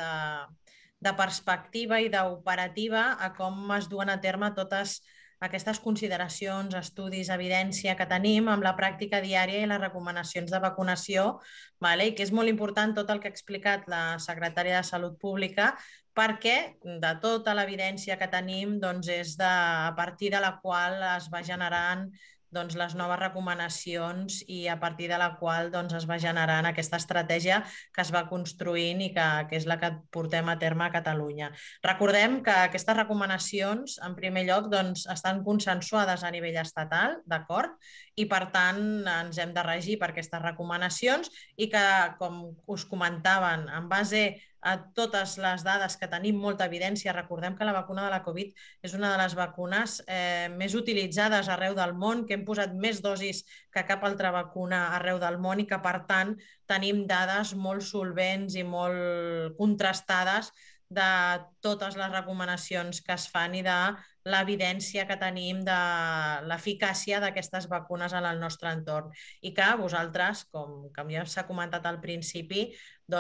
de perspectiva i d'operativa a com es duen a terme totes aquestes consideracions, estudis, evidència que tenim amb la pràctica diària i les recomanacions de vacunació, i que és molt important tot el que ha explicat la secretària de Salut Pública, perquè de tota l'evidència que tenim és a partir de la qual es va generant les noves recomanacions i a partir de la qual es va generant aquesta estratègia que es va construint i que és la que portem a terme a Catalunya. Recordem que aquestes recomanacions, en primer lloc, estan consensuades a nivell estatal, d'acord? I, per tant, ens hem de regir per aquestes recomanacions i que, com us comentaven, en base a totes les dades que tenim molta evidència, recordem que la vacuna de la Covid és una de les vacunes més utilitzades arreu del món, que hem posat més dosis que cap altra vacuna arreu del món i que, per tant, tenim dades molt solvents i molt contrastades de totes les recomanacions que es fan i de l'evidència que tenim de l'eficàcia d'aquestes vacunes en el nostre entorn. I que vosaltres, com ja s'ha comentat al principi,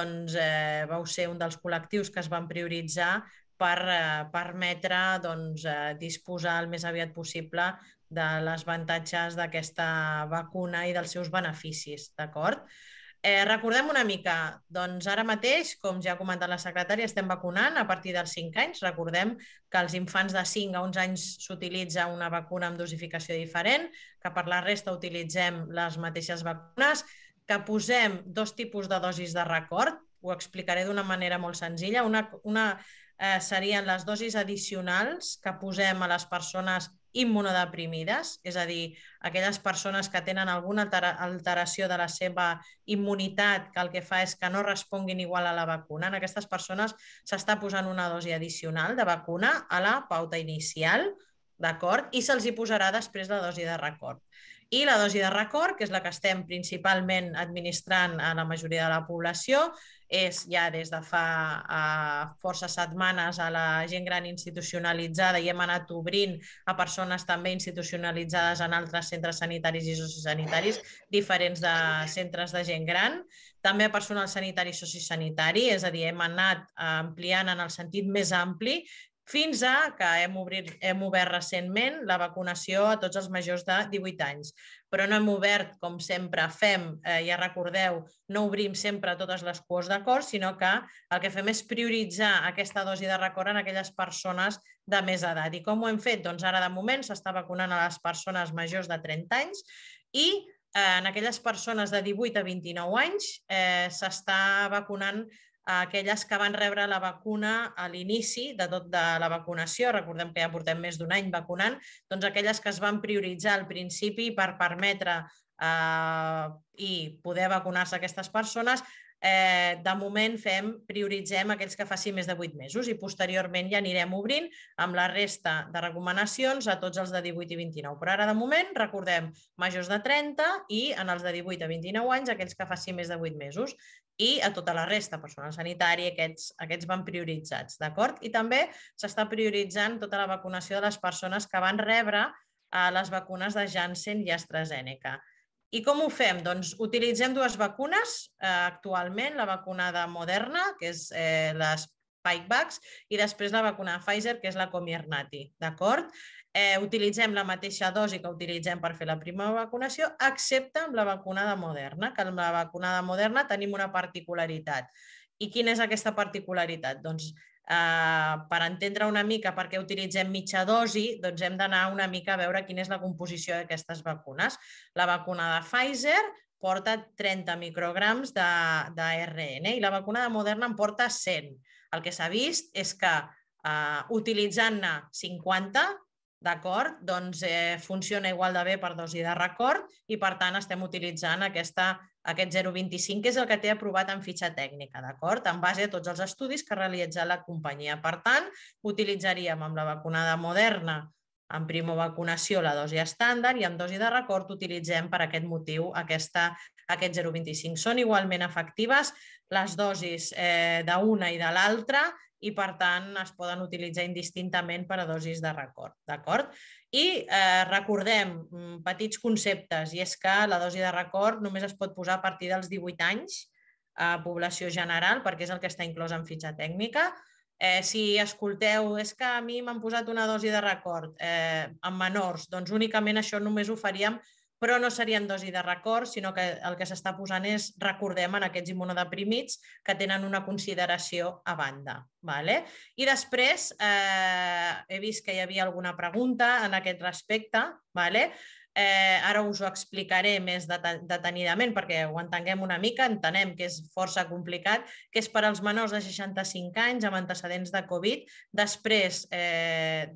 vau ser un dels col·lectius que es van prioritzar per permetre disposar el més aviat possible de les avantatges d'aquesta vacuna i dels seus beneficis, d'acord? Recordem una mica, doncs ara mateix, com ja ha comentat la secretària, estem vacunant a partir dels cinc anys. Recordem que als infants de cinc a onze anys s'utilitza una vacuna amb dosificació diferent, que per la resta utilitzem les mateixes vacunes, que posem dos tipus de dosis de record, ho explicaré d'una manera molt senzilla. Una serien les dosis addicionals que posem a les persones immunodeprimides, és a dir, aquelles persones que tenen alguna alteració de la seva immunitat que el que fa és que no responguin igual a la vacuna. En aquestes persones s'està posant una dosi addicional de vacuna a la pauta inicial, d'acord? I se'ls hi posarà després la dosi de record. I la dosi de record, que és la que estem principalment administrant a la majoria de la població, és ja des de fa uh, força setmanes a la gent gran institucionalitzada i hem anat obrint a persones també institucionalitzades en altres centres sanitaris i sociosanitaris diferents de centres de gent gran, també a personal sanitari i sociosanitari, és a dir, hem anat ampliant en el sentit més ampli fins a que hem, obrit, hem obert recentment la vacunació a tots els majors de divuit anys. Però no hem obert, com sempre fem, eh, ja recordeu, no obrim sempre totes les cues de cor, sinó que el que fem és prioritzar aquesta dosi de record en aquelles persones de més edat. I com ho hem fet? Doncs ara de moment s'està vacunant a les persones majors de trenta anys i eh, en aquelles persones de divuit a vint-i-nou anys eh, s'està vacunant a aquelles que van rebre la vacuna a l'inici de tot de la vacunació, recordem que ja portem més d'un any vacunant, doncs aquelles que es van prioritzar al principi per permetre eh, i poder vacunar-se aquestes persones, eh, de moment fem, prioritzem aquells que faci més de vuit mesos i posteriorment ja anirem obrint amb la resta de recomanacions a tots els de divuit i vint-i-nou. Però ara de moment recordem majors de trenta i en els de divuit a vint-i-nou anys aquells que faci més de vuit mesos. I a tota la resta, personal sanitari, aquests, aquests van prioritzats, d'acord? I també s'està prioritzant tota la vacunació de les persones que van rebre eh, les vacunes de Janssen i AstraZeneca. I com ho fem? Doncs utilitzem dues vacunes eh, actualment, la vacuna de Moderna, que és eh, l'Spikevax, i després la vacuna de Pfizer, que és la Comirnaty, d'acord? Eh, utilitzem la mateixa dosi que utilitzem per fer la primera vacunació, excepte amb la vacuna de Moderna, que amb la vacuna de Moderna tenim una particularitat. I quina és aquesta particularitat? Doncs eh, per entendre una mica per què utilitzem mitja dosi, doncs hem d'anar una mica a veure quina és la composició d'aquestes vacunes. La vacuna de Pfizer porta trenta micrograms d'A R N i la vacuna de Moderna en porta cent. El que s'ha vist és que eh, utilitzant-ne cinquanta, d'acord, doncs eh, funciona igual de bé per dosi de record i per tant estem utilitzant aquesta, aquest zero coma vint-i-cinc, que és el que té aprovat en fitxa tècnica, d'acord, en base a tots els estudis que ha realitzat la companyia. Per tant, utilitzaríem amb la vacuna de Moderna en primera vacunació la dosi estàndard i en dosi de record utilitzem per aquest motiu aquesta, aquest zero coma vint-i-cinc. Són igualment efectives les dosis eh, d'una i de l'altra i, per tant, es poden utilitzar indistintament per a dosis de record, d'acord? I eh, recordem petits conceptes, i és que la dosi de record només es pot posar a partir dels divuit anys a població general, perquè és el que està inclòs en fitxa tècnica. Eh, si escolteu, és que a mi m'han posat una dosi de record eh, en menors, doncs únicament això només ho faríem, però no serien dosi de record, sinó que el que s'està posant és, recordem, en aquests immunodeprimits que tenen una consideració a banda. Vale? I després eh, he vist que hi havia alguna pregunta en aquest respecte. Vale? Eh, ara us ho explicaré més detenidament perquè ho entenguem una mica, entenem que és força complicat, que és per als menors de seixanta-cinc anys amb antecedents de Covid, després eh,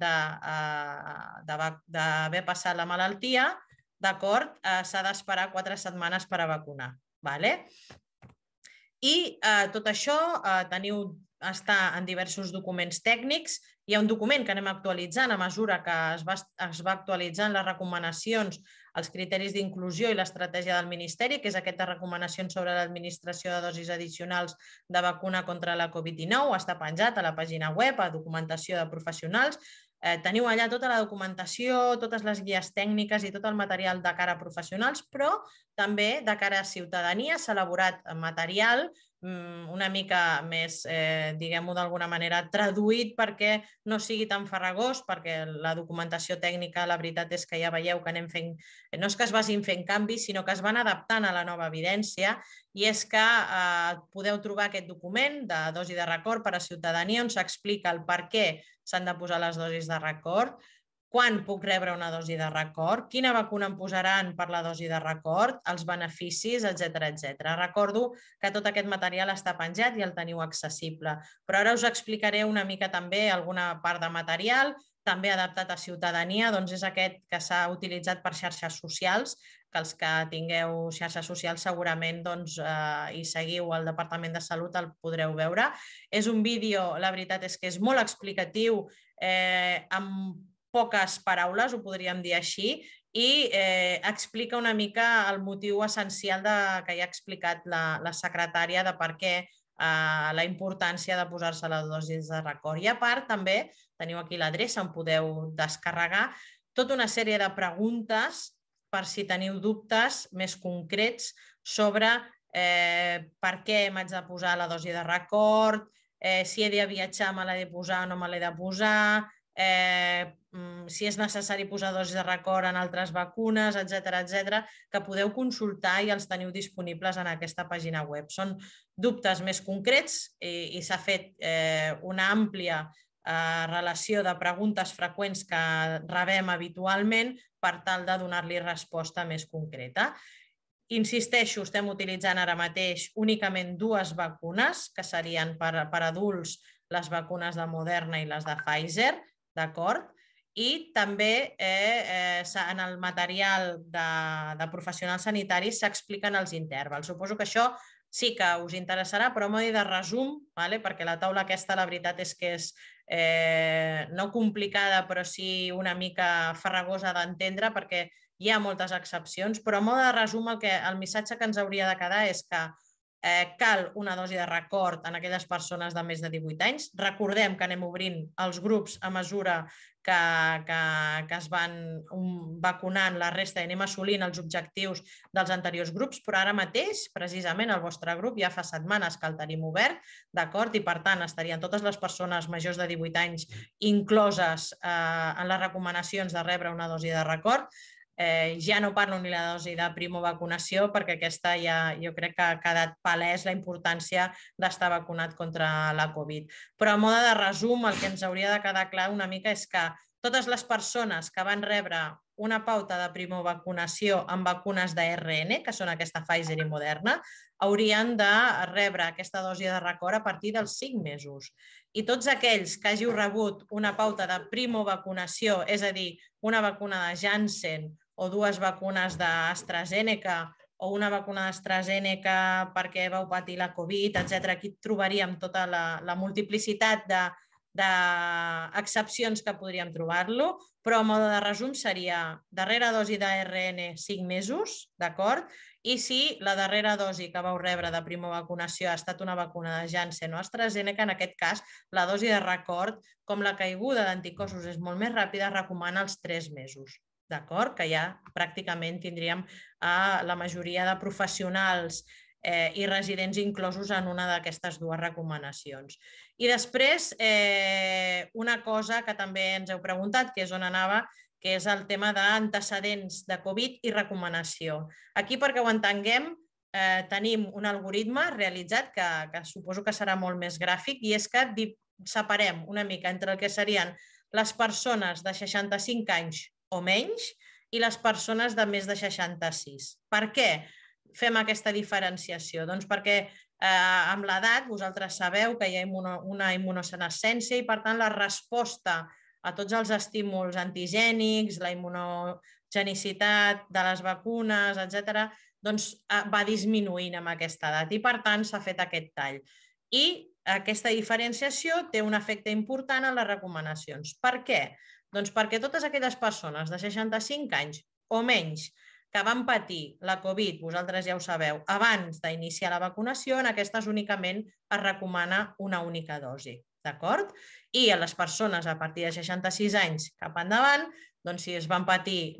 d'haver passat la malaltia, d'acord, eh, s'ha d'esperar quatre setmanes per a vacunar. Vale? I eh, tot això eh, teniu, està en diversos documents tècnics. Hi ha un document que anem actualitzant a mesura que es va, es va actualitzant les recomanacions, els criteris d'inclusió i l'estratègia del Ministeri, que és aquesta recomanacions sobre l'administració de dosis addicionals de vacuna contra la Covid dinou. Està penjat a la pàgina web, a documentació de professionals. Eh, teniu allà tota la documentació, totes les guies tècniques i tot el material de cara a professionals, però també de cara a ciutadania s'ha elaborat material una mica més, eh, diguem-ho d'alguna manera, traduït perquè no sigui tan farragós, perquè la documentació tècnica, la veritat és que ja veieu que anem fent, no és que es vagin fent canvis, sinó que es van adaptant a la nova evidència, i és que eh, podeu trobar aquest document de dosi de record per a ciutadania on s'explica el per què s'han de posar les dosis de record, quan puc rebre una dosi de record, quina vacuna em posaran per la dosi de record, els beneficis, etcètera, etcètera. Recordo que tot aquest material està penjat i el teniu accessible, però ara us explicaré una mica també alguna part de material, també adaptat a ciutadania, doncs és aquest que s'ha utilitzat per xarxes socials, que els que tingueu xarxes socials segurament doncs, eh, i seguiu el Departament de Salut el podreu veure. És un vídeo, la veritat és que és molt explicatiu, eh, amb poques paraules, ho podríem dir així, i explica una mica el motiu essencial que ja ha explicat la secretària de per què la importància de posar-se la dosi de record. I a part també teniu aquí l'adreça on podeu descarregar tota una sèrie de preguntes per si teniu dubtes més concrets sobre per què m'haig de posar la dosi de record, si he de viatjar me l'he de posar o no me l'he de posar, si és necessari posar dosis de record en altres vacunes, etcètera, etcètera, que podeu consultar i els teniu disponibles en aquesta pàgina web. Són dubtes més concrets i s'ha fet una àmplia relació de preguntes freqüents que rebem habitualment per tal de donar-li resposta més concreta. Insisteixo, estem utilitzant ara mateix únicament dues vacunes, que serien per adults les vacunes de Moderna i les de Pfizer, d'acord? I també en el material de professionals sanitaris s'expliquen els intervals. Suposo que això sí que us interessarà, però a mode de resum, perquè la taula aquesta la veritat és que és no complicada, però sí una mica farragosa d'entendre, perquè hi ha moltes excepcions, però a mode de resum el missatge que ens hauria de quedar és que cal una dosi de record en aquelles persones de més de divuit anys. Recordem que anem obrint els grups a mesura que es van vacunant la resta i anem assolint els objectius dels anteriors grups, però ara mateix, precisament, el vostre grup ja fa setmanes que el tenim obert, d'acord? I per tant estarien totes les persones majors de divuit anys incloses en les recomanacions de rebre una dosi de record. Ja no parlo ni la dosi de primovacunació perquè aquesta ja jo crec que ha quedat palès la importància d'estar vacunat contra la Covid. Però a mode de resum el que ens hauria de quedar clar una mica és que totes les persones que van rebre una pauta de primovacunació amb vacunes d'A R N, que són aquesta Pfizer i Moderna, haurien de rebre aquesta dosi de record a partir dels cinc mesos. I tots aquells que hàgiu rebut una pauta de primovacunació, és a dir, una vacuna de Janssen o dues vacunes d'AstraZeneca o una vacuna d'AstraZeneca perquè vau patir la Covid, etcètera. Aquí trobaríem tota la multiplicitat d'excepcions que podríem trobar-lo, però a mode de resum seria darrera dosi d'A R N cinc mesos, d'acord? I si la darrera dosi que vau rebre de primovacunació ha estat una vacuna de Janssen o AstraZeneca, en aquest cas la dosi de record, com la caiguda d'anticossos és molt més ràpida, recomana els tres mesos. D'acord? Que ja pràcticament tindríem la majoria de professionals i residents inclosos en una d'aquestes dues recomanacions. I després, una cosa que també ens heu preguntat, que és on anava, que és el tema d'antecedents de Covid i recomanació. Aquí, perquè ho entenguem, tenim un algoritme realitzat que suposo que serà molt més gràfic i és que separem una mica entre el que serien les persones de seixanta-cinc anys o menys i les persones de més de seixanta-sis. Per què fem aquesta diferenciació? Doncs perquè amb l'edat vosaltres sabeu que hi ha una immunosenescència i per tant la resposta a tots els estímuls antigènics, la immunogenicitat de les vacunes, etcètera, doncs va disminuint amb aquesta edat i per tant s'ha fet aquest tall. I aquesta diferenciació té un efecte important en les recomanacions. Per què? Doncs perquè totes aquelles persones de seixanta-cinc anys o menys que van patir la Covid, vosaltres ja ho sabeu, abans d'iniciar la vacunació, en aquestes únicament es recomana una única dosi, d'acord? I a les persones a partir de seixanta-sis anys cap endavant, doncs si es van patir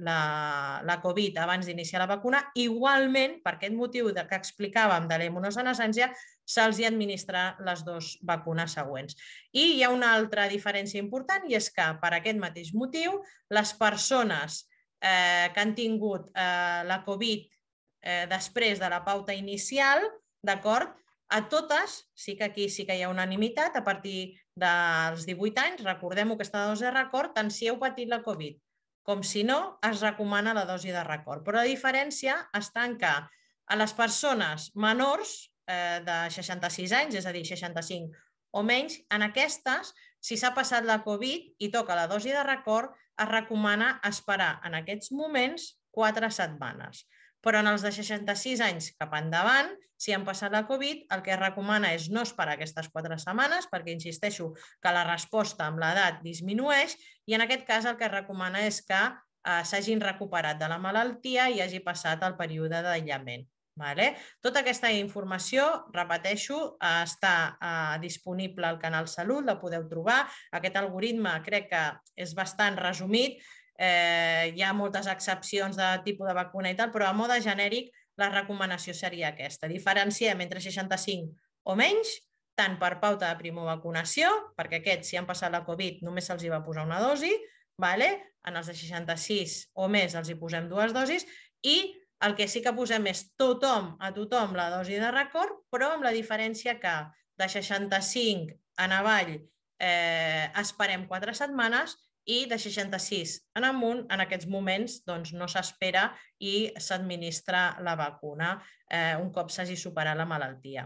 la Covid abans d'iniciar la vacuna, igualment, per aquest motiu que explicàvem de la immunosenescència, se'ls hi administra les dues vacunes següents. I hi ha una altra diferència important i és que per aquest mateix motiu les persones que han tingut la Covid després de la pauta inicial, d'acord? A totes, sí que aquí sí que hi ha unanimitat, a partir dels divuit anys, recordem-ho, aquesta dosi de record, tant si heu patit la Covid com si no, es recomana la dosi de record. Però la diferència està en que a les persones menors de seixanta-sis anys, és a dir, seixanta-cinc o menys, en aquestes, si s'ha passat la Covid i toca la dosi de record, es recomana esperar en aquests moments quatre setmanes. Però en els de seixanta-sis anys cap endavant, si han passat la Covid, el que es recomana és no esperar aquestes quatre setmanes, perquè insisteixo que la resposta amb l'edat disminueix, i en aquest cas el que es recomana és que s'hagin recuperat de la malaltia i hagi passat el període d'aïllament. Tota aquesta informació, repeteixo, està disponible al canal Salut, la podeu trobar. Aquest algoritme crec que és bastant resumit, hi ha moltes excepcions de tipus de vacuna i tal, però a mode genèric la recomanació seria aquesta. Diferenciem entre seixanta-cinc o menys, tant per pauta de primovacunació, perquè aquests, si han passat la Covid, només se'ls va posar una dosi, en els de seixanta-sis o més els hi posem dues dosis, i el que sí que posem és tothom, a tothom la dosi de record, però amb la diferència que de seixanta-cinc en avall esperem quatre setmanes i de seixanta-sis en amunt, en aquests moments, no s'espera i s'administra la vacuna un cop s'hagi superat la malaltia.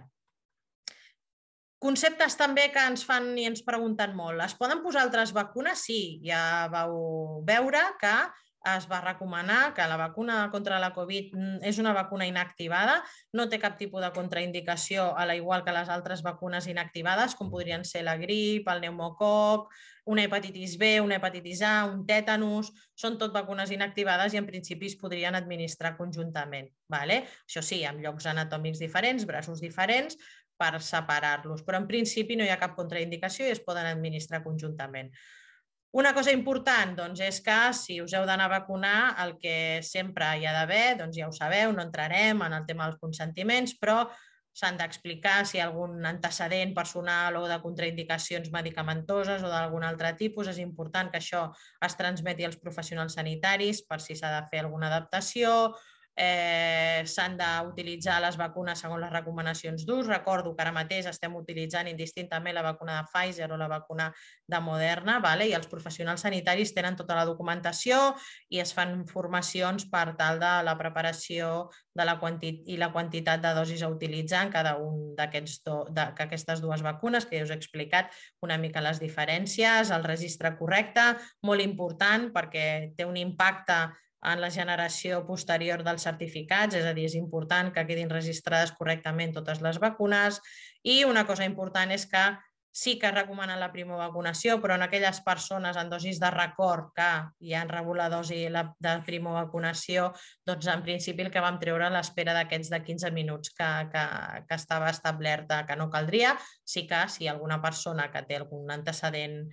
Conceptes també que ens fan i ens pregunten molt. Es poden posar altres vacunes? Sí, ja vau veure que es va recomanar que la vacuna contra la Covid és una vacuna inactivada, no té cap tipus de contraindicació, a la igual que les altres vacunes inactivades, com podrien ser la grip, el pneumococ, una hepatitis B, una hepatitis A, un tètanus, són tot vacunes inactivades i en principi es podrien administrar conjuntament. Això sí, amb llocs anatòmics diferents, braços diferents, per separar-los, però en principi no hi ha cap contraindicació i es poden administrar conjuntament. Una cosa important és que si us heu d'anar a vacunar, el que sempre hi ha d'haver, ja ho sabeu, no entrarem en el tema dels consentiments, però s'han d'explicar si hi ha algun antecedent personal o de contraindicacions medicamentoses o d'algun altre tipus. És important que això es transmeti als professionals sanitaris per si s'ha de fer alguna adaptació. S'han d'utilitzar les vacunes segons les recomanacions d'ús. Recordo que ara mateix estem utilitzant indistintament la vacuna de Pfizer o la vacuna de Moderna i els professionals sanitaris tenen tota la documentació i es fan formacions per tal de la preparació i la quantitat de dosis a utilitzar en cada una d'aquestes dues vacunes, que ja us he explicat una mica les diferències, el registre correcte, molt important perquè té un impacte en la generació posterior dels certificats, és a dir, és important que quedin registrades correctament totes les vacunes. I una cosa important és que sí que es recomana la primovacunació, però en aquelles persones en dosis de record que ja han rebut la dosi de primovacunació, doncs en principi el que vam treure l'espera d'aquests de quinze minuts que estava establerta que no caldria. Sí que si alguna persona que té algun antecedent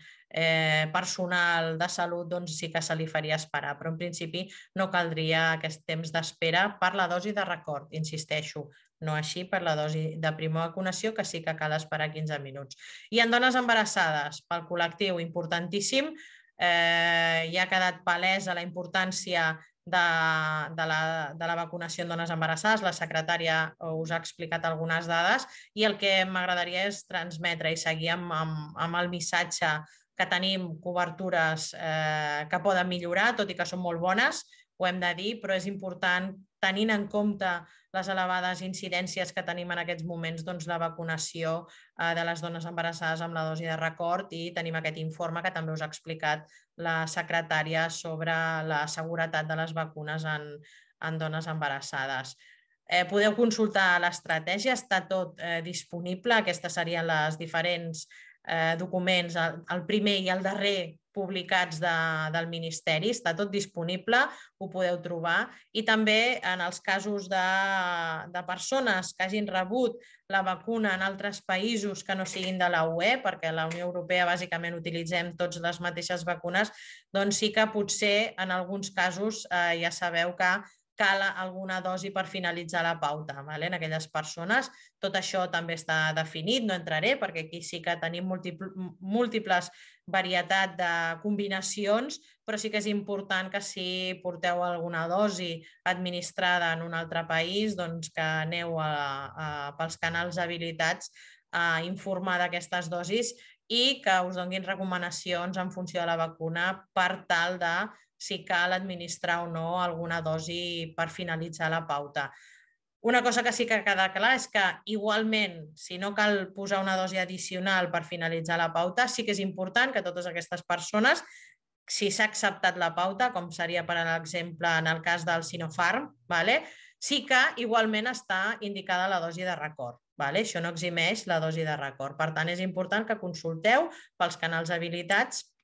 personal de salut, doncs sí que se li faria esperar, però en principi no caldria aquest temps d'espera per la dosi de record, insisteixo, no així per la dosi de primovacunació, que sí que cal esperar quinze minuts. I en dones embarassades, pel col·lectiu, importantíssim, ja ha quedat palesa la importància de la vacunació en dones embarassades, la secretària us ha explicat algunes dades i el que m'agradaria és transmetre i seguir amb el missatge que tenim cobertures que poden millorar, tot i que són molt bones, ho hem de dir, però és important, tenint en compte les elevades incidències que tenim en aquests moments, la vacunació de les dones embarassades amb la dosi de record, i tenim aquest informe que també us ha explicat la secretària sobre la seguretat de les vacunes en dones embarassades. Podeu consultar l'estratègia, està tot disponible, aquestes serien les diferents documents, el primer i el darrer publicats del Ministeri, està tot disponible, ho podeu trobar, i també en els casos de persones que hagin rebut la vacuna en altres països que no siguin de la U E, perquè a la Unió Europea bàsicament utilitzem tots les mateixes vacunes, doncs sí que potser en alguns casos ja sabeu que cal alguna dosi per finalitzar la pauta en aquelles persones. Tot això també està definit, no entraré, perquè aquí sí que tenim múltiples varietats de combinacions, però sí que és important que si porteu alguna dosi administrada en un altre país, que aneu pels canals habilitats a informar d'aquestes dosis i que us donin recomanacions en funció de la vacuna per tal de si cal administrar o no alguna dosi per finalitzar la pauta. Una cosa que sí que queda clar és que igualment, si no cal posar una dosi addicional per finalitzar la pauta, sí que és important que totes aquestes persones, si s'ha acceptat la pauta, com seria per exemple en el cas del Sinopharm, sí que igualment està indicada la dosi de record. Això no eximeix la dosi de record. Per tant, és important que consulteu pels canals habilitats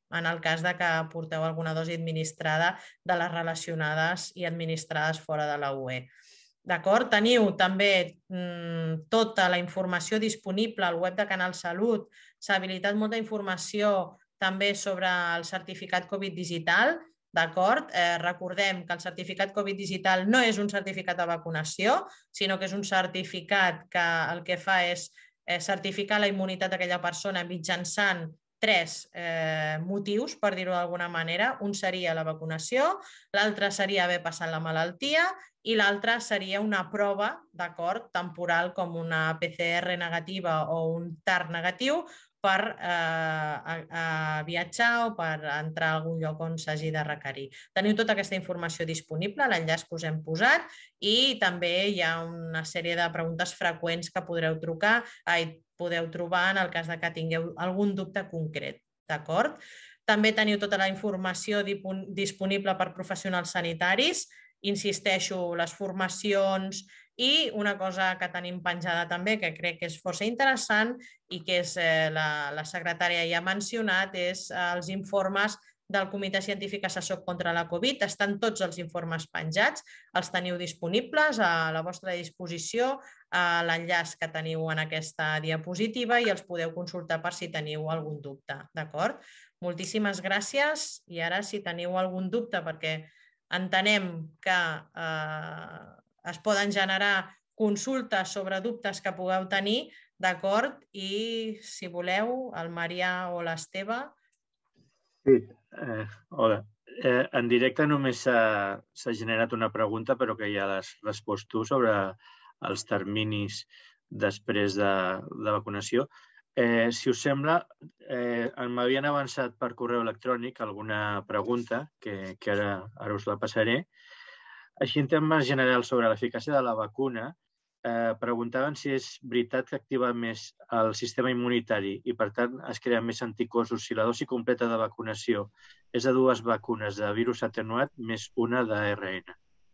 en el cas de que porteu alguna dosi administrada de les relacionades i administrades fora de la U E. D'acord? Teniu també mmm, tota la informació disponible al web de Canal Salut. S'ha habilitat molta informació també sobre el certificat Covid digital. D'acord? Eh, recordem que el certificat Covid digital no és un certificat de vacunació, sinó que és un certificat que el que fa és eh, certificar la immunitat d'aquella persona mitjançant tres eh, motius, per dir-ho d'alguna manera. Un seria la vacunació, l'altre seria haver passat la malaltia i l'altre seria una prova, d'acord, temporal com una P C R negativa o un T A R negatiu per eh, a, a viatjar o per entrar a algun lloc on s'hagi de requerir. Teniu tota aquesta informació disponible, l'enllaç que us hem posat, i també hi ha una sèrie de preguntes freqüents que podreu trucar, ai, podeu trobar en el cas de que tingueu algun dubte concret. D'acord? També teniu tota la informació disponible per professionals sanitaris, insisteixo, les formacions i una cosa que tenim penjada també, que crec que és força interessant i que és, eh, la, la secretària ja ha mencionat, és eh, els informes del Comitè Científic Assessor contra la Covid. Estan tots els informes penjats, els teniu disponibles a la vostra disposició, a l'enllaç que teniu en aquesta diapositiva, i els podeu consultar per si teniu algun dubte. D'acord? Moltíssimes gràcies, i ara si teniu algun dubte, perquè entenem que eh, es poden generar consultes sobre dubtes que pugueu tenir, d'acord? I si voleu, el Marià o l'Esteve. Sí, eh, hola. Eh, en directe només s'ha generat una pregunta, però que ja l'has respost tu, sobre els terminis després de, de vacunació. Eh, si us sembla, eh, m'havien avançat per correu electrònic alguna pregunta, que, que ara, ara us la passaré. Així, en termes generals sobre l'eficàcia de la vacuna, eh, preguntaven si és veritat que activa més el sistema immunitari i, per tant, es creen més anticossos si la dosi completa de vacunació és de dues vacunes de virus atenuat més una d'A R N.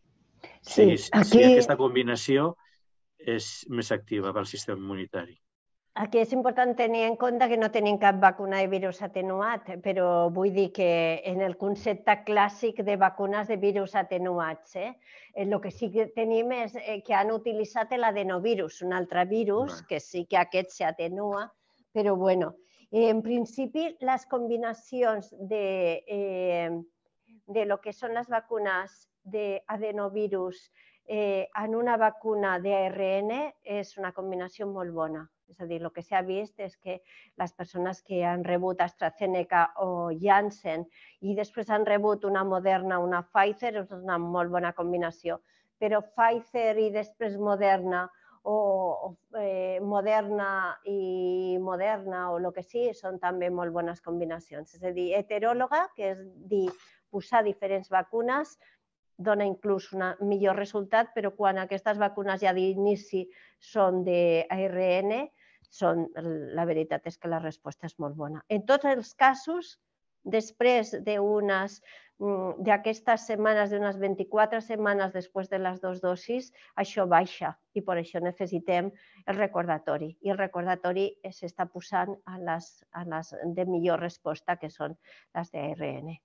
Sí, si, aquí... si aquesta combinació és més activa pel sistema immunitari. Aquí és important tenir en compte que no tenim cap vacuna de virus atenuat, però vull dir que en el concepte clàssic de vacunes de virus atenuats, eh, el que sí que tenim és que han utilitzat l'adenovirus, un altre virus, que sí que aquest s'atenua, però bueno, en principi les combinacions de, eh, de lo que són les vacunes d'adenovirus eh, en una vacuna d'A R N és una combinació molt bona. És a dir, el que s'ha vist és que les persones que han rebut AstraZeneca o Janssen i després han rebut una Moderna o una Pfizer és una molt bona combinació. Però Pfizer i després Moderna o eh, Moderna i Moderna o el que sigui són també molt bones combinacions. És a dir, heteròloga, que és dir, posar diferents vacunes, dona inclús un millor resultat, però quan aquestes vacunes ja d'inici són d'A R N, són, la veritat és que la resposta és molt bona. En tots els casos, després d'unes d'aquestes setmanes, d'unes vint-i-quatre setmanes després de les dues dosis, això baixa i per això necessitem el recordatori. I el recordatori s'està posant a les, a les de millor resposta, que són les d'A R N.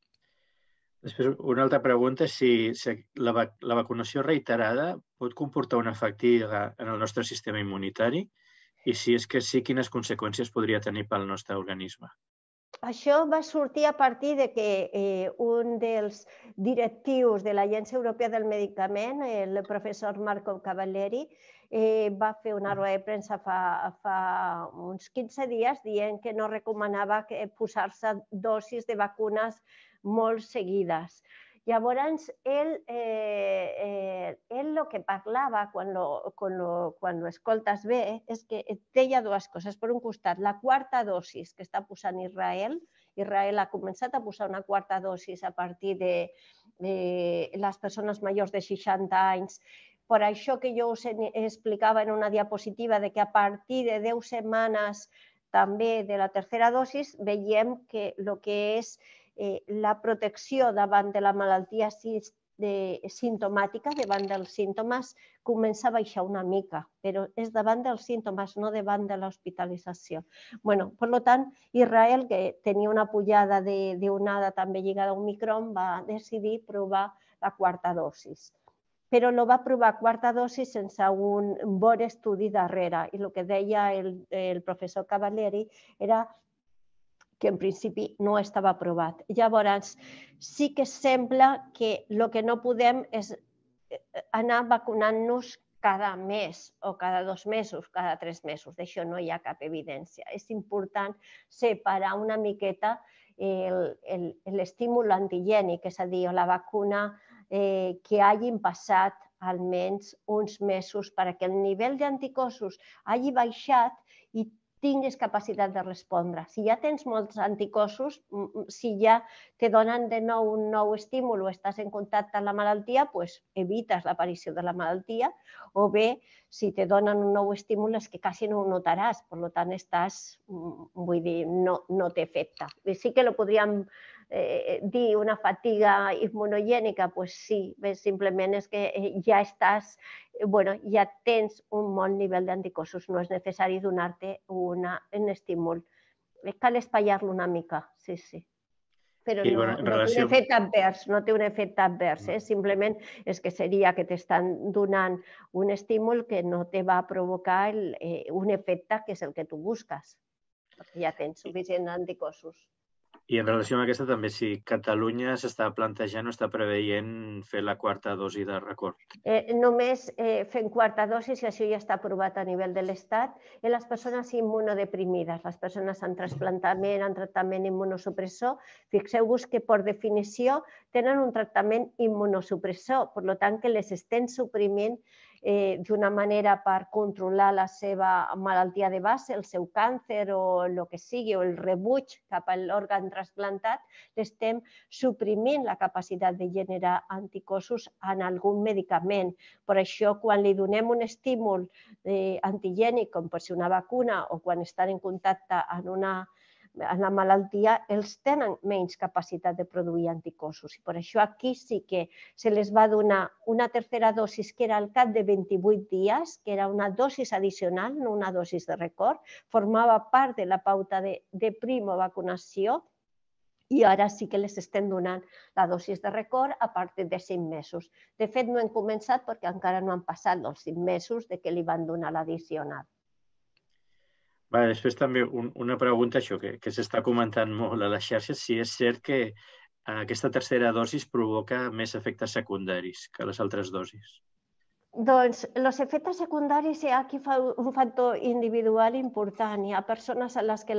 Després, una altra pregunta és si, si la, la vacunació reiterada pot comportar una fatiga en el nostre sistema immunitari i si és que sí, quines conseqüències podria tenir pel nostre organisme. Això va sortir a partir de que eh, un dels directius de l'Agència Europea del Medicament, el professor Marco Cavalleri, eh, va fer una roda de premsa fa, fa uns quinze dies dient que no recomanava posar-se dosis de vacunes molt seguides. Llavors, ell, eh, eh, ell el que parlava, quan lo, quan lo, quan lo escoltes bé, és que deia dues coses. Per un costat, la quarta dosis que està posant Israel, Israel ha començat a posar una quarta dosis a partir de, de les persones majors de seixanta anys. Per això que jo us explicava en una diapositiva de que a partir de deu setmanes també de la tercera dosis veiem que el que és Eh, la protecció davant de la malaltia simptomàtica, davant dels símptomes, comença a baixar una mica, però és davant dels símptomes, no davant de l'hospitalització. Bueno, per tant, Israel, que tenia una pujada d'onada també lligada a Omicron, va decidir provar la quarta dosis. Però no va provar quarta dosis sense un bon estudi darrere. I el que deia el professor Cavalieri era que en principi no estava aprovat. Llavors, sí que sembla que el que no podem és anar vacunant-nos cada mes o cada dos mesos, cada tres mesos. D'això no hi ha cap evidència. És important separar una miqueta l'estímul antigènic, és a dir, la vacuna que hagin passat almenys uns mesos perquè el nivell d'anticossos hagi baixat i tinguis capacitat de respondre. Si ja tens molts anticossos, si ja te donen de nou un nou estímul o estàs en contacte amb la malaltia, doncs evites l'aparició de la malaltia, o bé, si te donen un nou estímul és que quasi no ho notaràs, per tant, estàs, vull dir, no té efecte. Sí que lo podríem dir una fatiga immunogènica, doncs sí, simplement és que ja estàs, ja tens un bon nivell d'anticossos, no és necessari donar-te un estímul. Cal espatllar-lo una mica, sí, sí. Però no té un efecte advers, no té un efecte advers, simplement és que seria que t'estan donant un estímul que no te va provocar un efecte que és el que tu busques, perquè ja tens suficients anticossos. I en relació amb aquesta també, si Catalunya s'està plantejant o està preveient fer la quarta dosi de record? Només fent quarta dosi, si això ja està aprovat a nivell de l'Estat, en les persones immunodeprimides, les persones en trasplantament, en tractament immunosupressor, fixeu-vos que per definició tenen un tractament immunosupressor, per tant que les estem suprimint d'una manera per controlar la seva malaltia de base, el seu càncer o el que sigui, o el rebuig cap a l'òrgan trasplantat, l'estem suprimint la capacitat de generar anticossos en algun medicament. Per això, quan li donem un estímul antigènic, com pot ser una vacuna, o quan estan en contacte amb una en la malaltia, els tenen menys capacitat de produir anticossos. I per això aquí sí que se les va donar una tercera dosis que era al cap de vint-i-vuit dies, que era una dosis addicional, no una dosis de record, formava part de la pauta de primo vacunació i ara sí que les estem donant la dosis de record a partir de cinc mesos. De fet, no hem començat perquè encara no han passat els cinc mesos de que li van donar l'addicional. Després també una pregunta, això, que s'està comentant molt a les xarxes, si és cert que aquesta tercera dosis provoca més efectes secundaris que les altres dosis. Doncs els efectes secundaris hi ha aquí un factor individual important. Hi ha persones a les que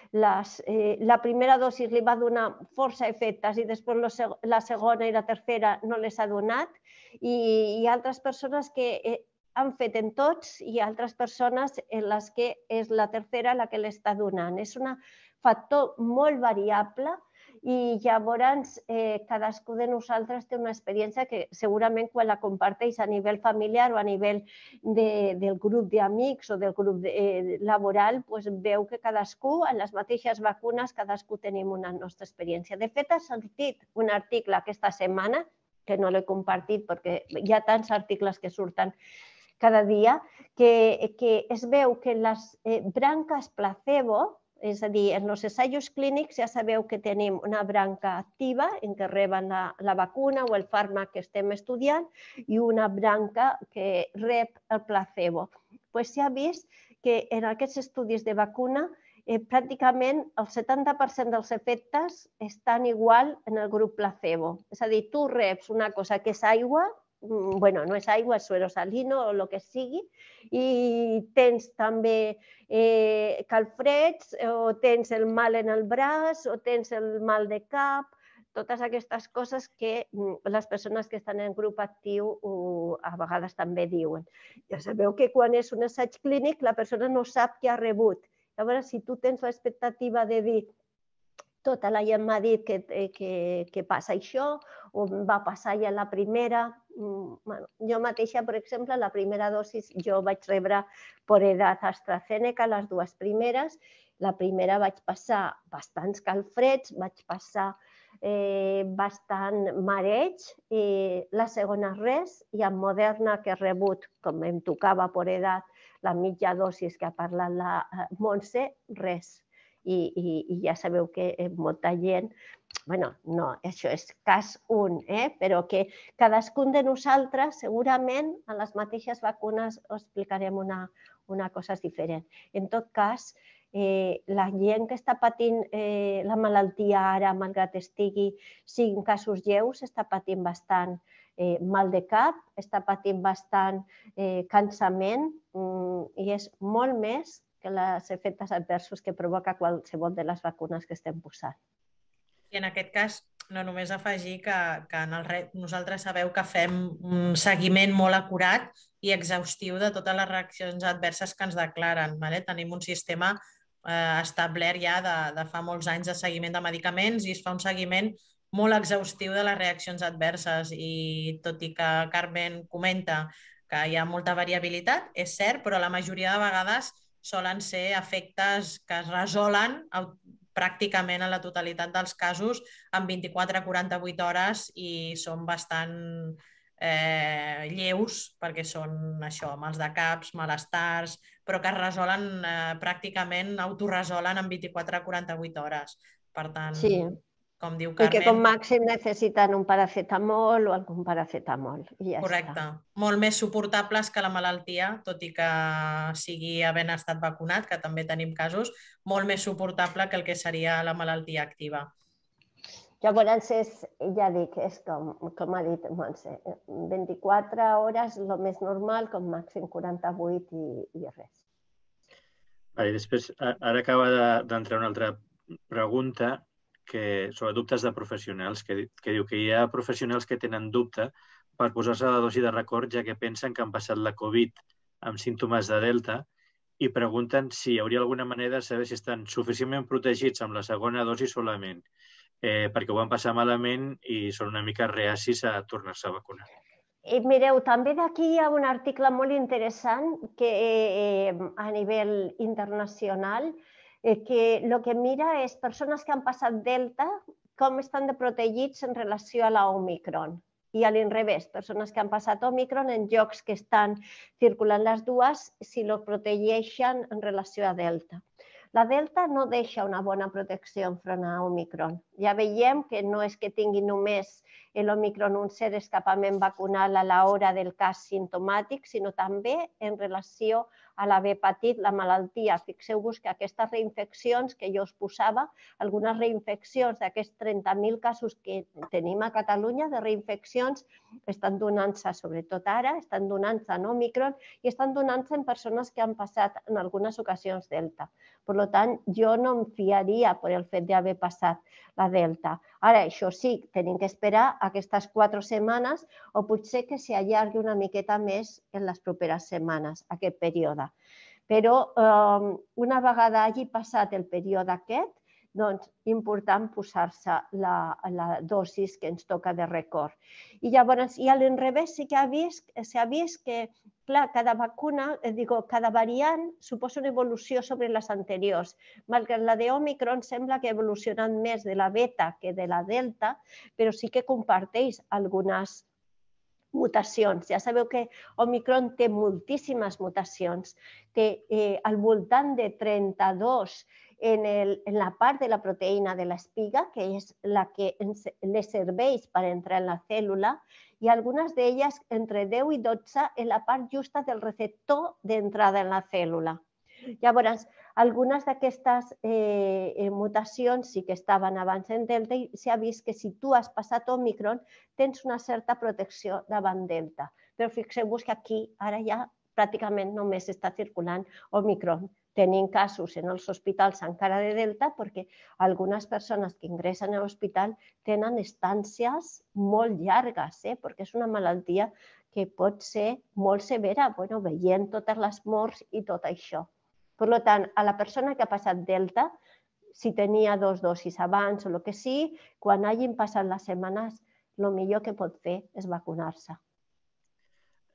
la primera dosis li va donar força efectes i després la segona i la tercera no les ha donat, i hi ha altres persones que han fet en tots i altres persones en les que és la tercera la que l'està donant. És un factor molt variable i llavors cadascú de nosaltres té una experiència que segurament quan la comparteix a nivell familiar o a nivell del grup d'amics o del grup laboral veu que cadascú, en les mateixes vacunes, cadascú tenim una nostra experiència. De fet, ha sortit un article aquesta setmana, que no l'he compartit perquè hi ha tants articles que surten cada dia, que es veu que les branques placebo, és a dir, en els assajos clínics ja sabeu que tenim una branca activa en què reben la vacuna o el fàrmac que estem estudiant i una branca que rep el placebo. Doncs s'ha vist que en aquests estudis de vacuna pràcticament el setanta per cent dels efectes estan igual en el grup placebo. És a dir, tu reps una cosa que és aigua, bueno, no és aigua, és suerosalino o el que sigui, i tens també calfreds, o tens el mal en el braç, o tens el mal de cap, totes aquestes coses que les persones que estan en grup actiu a vegades també diuen. Ja sabeu que quan és un assaig clínic la persona no sap què ha rebut. Llavors, si tu tens l'expectativa de dir tota la gent m'ha dit que passa això, o va passar ja la primera. Jo mateixa, per exemple, la primera dosis jo vaig rebre per edat AstraZeneca, les dues primeres, La primera vaig passar bastants calfreds, vaig passar bastant mareig, i la segona res, i amb Moderna, que he rebut, com em tocava per edat, la mitja dosis que ha parlat la Montse, res. I ja sabeu que molta gent, bueno, no, això és cas un, però que cadascun de nosaltres, segurament, a les mateixes vacunes us explicarem una cosa diferent. En tot cas, la gent que està patint la malaltia ara, malgrat estigui siguin casos lleus, està patint bastant mal de cap, està patint bastant cansament i és molt més que els efectes adversos que provoca qualsevol de les vacunes que estem posant. I en aquest cas, no només afegir que nosaltres sabeu que fem un seguiment molt acurat i exhaustiu de totes les reaccions adverses que ens declaren. Tenim un sistema establert ja de fa molts anys de seguiment de medicaments i es fa un seguiment molt exhaustiu de les reaccions adverses i tot i que Carmen comenta que hi ha molta variabilitat, és cert, però la majoria de vegades solen ser efectes que es resolen pràcticament en la totalitat dels casos en vint-i-quatre a quaranta-vuit hores i són bastant lleus perquè són això, mals de caps, malestars, però que es resolen pràcticament, autoresolen en vint-i-quatre a quaranta-vuit hores. Per tant, com diu Carmen... I que com màxim necessiten un paracetamol o algun paracetamol i ja està. Correcte. Molt més suportables que la malaltia, tot i que sigui havent estat vacunat, que també tenim casos, molt més suportable que el que seria la malaltia activa. Llavors, ja dic, és com ha dit Montse, vint-i-quatre hores és el més normal, com màxim quaranta-vuit i res. Després, ara acaba d'entrar una altra pregunta sobre dubtes de professionals, que diu que hi ha professionals que tenen dubte per posar-se la dosi de record, ja que pensen que han passat la Covid amb símptomes de Delta i pregunten si hi hauria alguna manera de saber si estan suficientment protegits amb la segona dosi solament, perquè ho van passar malament i són una mica reacis a tornar-se a vacunar. Mireu, també d'aquí hi ha un article molt interessant a nivell internacional que el que mira és persones que han passat Delta, com estan de protegits en relació a l'Omicron. I a l'inrevés, persones que han passat Omicron en llocs que estan circulant les dues, si lo protegeixen en relació a Delta. La Delta no deixa una bona protecció enfront a Omicron. Ja veiem que no és que tingui només l'Omicron un cert escapament vacunal a l'hora del cas simptomàtic, sinó també en relació a l'haver patit la malaltia. Fixeu-vos que aquestes reinfeccions que jo us posava, algunes reinfeccions d'aquests trenta mil casos que tenim a Catalunya de reinfeccions, estan donant-se, sobretot ara, estan donant-se en Omicron i estan donant-se en persones que han passat en algunes ocasions Delta. Per tant, jo no em fiaria per el fet d'haver passat la Delta. Ara, això sí, tenim que esperar aquestes quatre setmanes o potser que s'allargui una miqueta més en les properes setmanes, aquest període. Però una vegada hagi passat el període aquest, doncs, important posar-se la dosis que ens toca de record. I llavors, i a l'inrevés sí que s'ha vist que, clar, cada vacuna, digo, cada variant suposa una evolució sobre les anteriors. Malgrat la d'Omicron sembla que ha evolucionat més de la beta que de la delta, però sí que comparteix algunes mutacions. Ja sabeu que Omicron té moltíssimes mutacions. Té al voltant de trenta-dos en la part de la proteïna de l'espiga, que és la que li serveix per entrar en la cèl·lula, i algunes d'elles entre deu i dotze en la part justa del receptor d'entrada en la cèl·lula. Llavors, algunes d'aquestes mutacions sí que estaven abans en Delta i s'ha vist que si tu has passat Omicron tens una certa protecció davant Delta. Però fixeu-vos que aquí ara ja pràcticament només està circulant Omicron. Tenim casos en els hospitals encara de Delta perquè algunes persones que ingressen a l'hospital tenen estàncies molt llargues, perquè és una malaltia que pot ser molt severa, veient totes les morts i tot això. Per tant, a la persona que ha passat Delta, si tenia dos dosis abans o el que sigui, quan hagin passat les setmanes, el millor que pot fer és vacunar-se.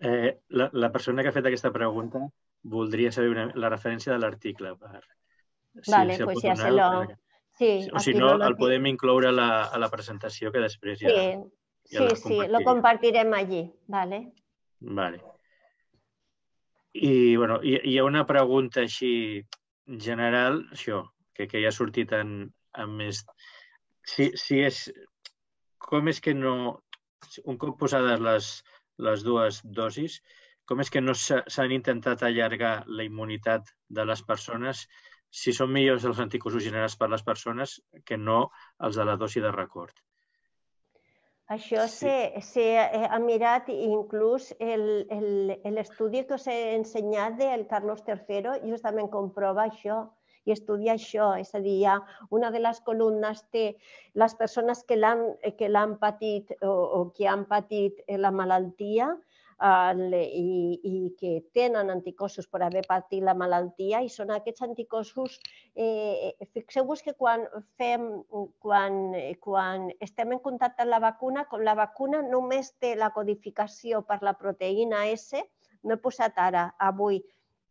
La persona que ha fet aquesta pregunta voldria saber la referència de l'article Vale, pues ya se lo... Sí, o si no, el podem incloure a la presentació que després ja... Sí, sí, lo compartirem allí, vale. Vale. I, bueno, hi ha una pregunta així general, això, que ja ha sortit en més... Si és... Com és que no... Un cop posades les dues dosis, com és que no s'han intentat allargar la immunitat de les persones si són millors els anticossos generats per les persones que no els de la dosi de record? Això s'ha mirat, inclús l'estudi que us he ensenyat del Carlos tercero justament comprova això i estudia això. És a dir, hi ha una de les columnes té les persones que l'han patit o que han patit la malaltia i que tenen anticossos per haver patit la malaltia i són aquests anticossos. Fixeu-vos que quan estem en contacte amb la vacuna, com la vacuna només té la codificació per la proteïna S, no he posat ara, avui,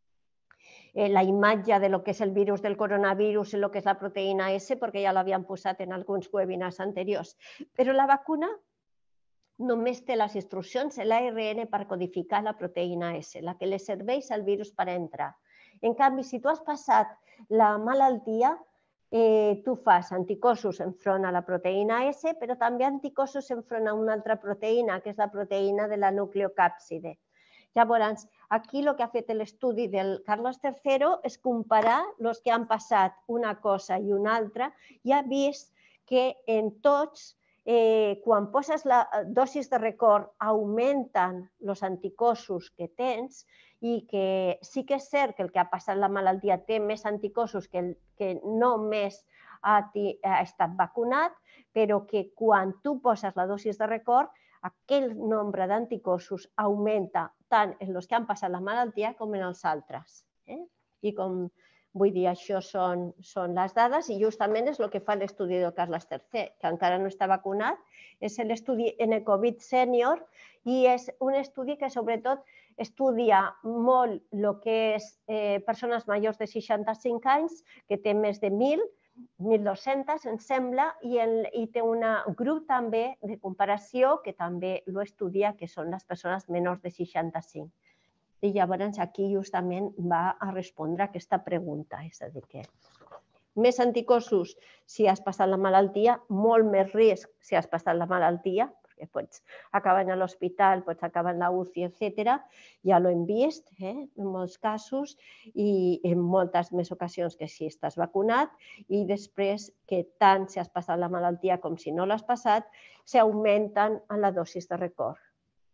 la imatge de lo que és el virus del coronavirus i el que és la proteïna S, perquè ja l'havíem posat en alguns webinars anteriors. Però la vacuna només té les instruccions, l'A R N per codificar la proteïna S, la que li serveix al virus per entrar. En canvi, si tu has passat la malaltia, tu fas anticossos enfront a la proteïna S, però també anticossos enfront a una altra proteïna, que és la proteïna de la nucleocàpside. Llavors, aquí el que ha fet l'estudi del Carlos tercero és comparar els que han passat una cosa i una altra i ha vist que en tots, quan poses la dosis de record, augmenten els anticossos que tens i que sí que és cert que el que ha passat la malaltia té més anticossos que només ha estat vacunat, però que quan tu poses la dosis de record, aquell nombre d'anticossos augmenta tant en els que han passat la malaltia com en els altres. I com vull dir, això són les dades i justament és el que fa l'estudi del Carlos tercero, que encara no està vacunat. És l'estudi N COVID Senior i és un estudi que sobretot estudia molt el que és persones majors de seixanta-cinc anys, que té més de mil, mil dos-centes, em sembla, i té un grup també de comparació que també l'estudia, que són les persones menors de seixanta-cinc. I llavors aquí justament va a respondre a aquesta pregunta. És a dir, que més anticossos si has passat la malaltia, molt més risc si has passat la malaltia, perquè pots acabar a l'hospital, pots acabar a la U C I, etcètera. Ja ho hem vist en molts casos i en moltes més ocasions que si estàs vacunat. I després que tant si has passat la malaltia com si no l'has passat, s'augmenten en la dosis de record.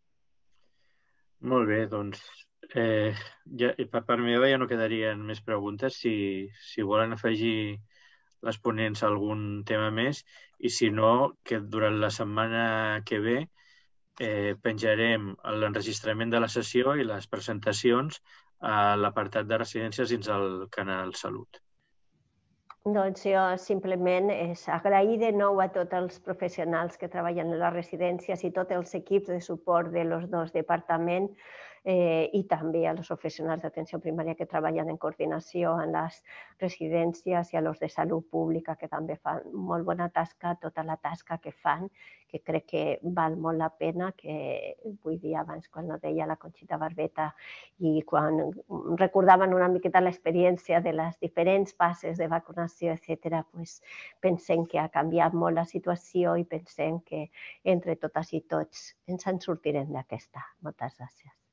Molt bé, doncs per mi ja no quedarien més preguntes. Si volen afegir les ponents algun tema més i si no, que durant la setmana que ve penjarem l'enregistrament de la sessió i les presentacions a l'apartat de residències dins el canal Salut. Doncs jo simplement és agrair de nou a tots els professionals que treballen a les residències i tots els equips de suport dels dos departaments i també als professionals d'atenció primària que treballen en coordinació en les residències i a los de salut pública que també fan molt bona tasca, tota la tasca que fan, que crec que val molt la pena, que vull dir abans quan ho deia la Conxita Barbeta i quan recordaven una miqueta l'experiència de les diferents fases de vacunació, etcètera, pensem que ha canviat molt la situació i pensem que entre totes i tots ens en sortirem d'aquesta. Moltes gràcies.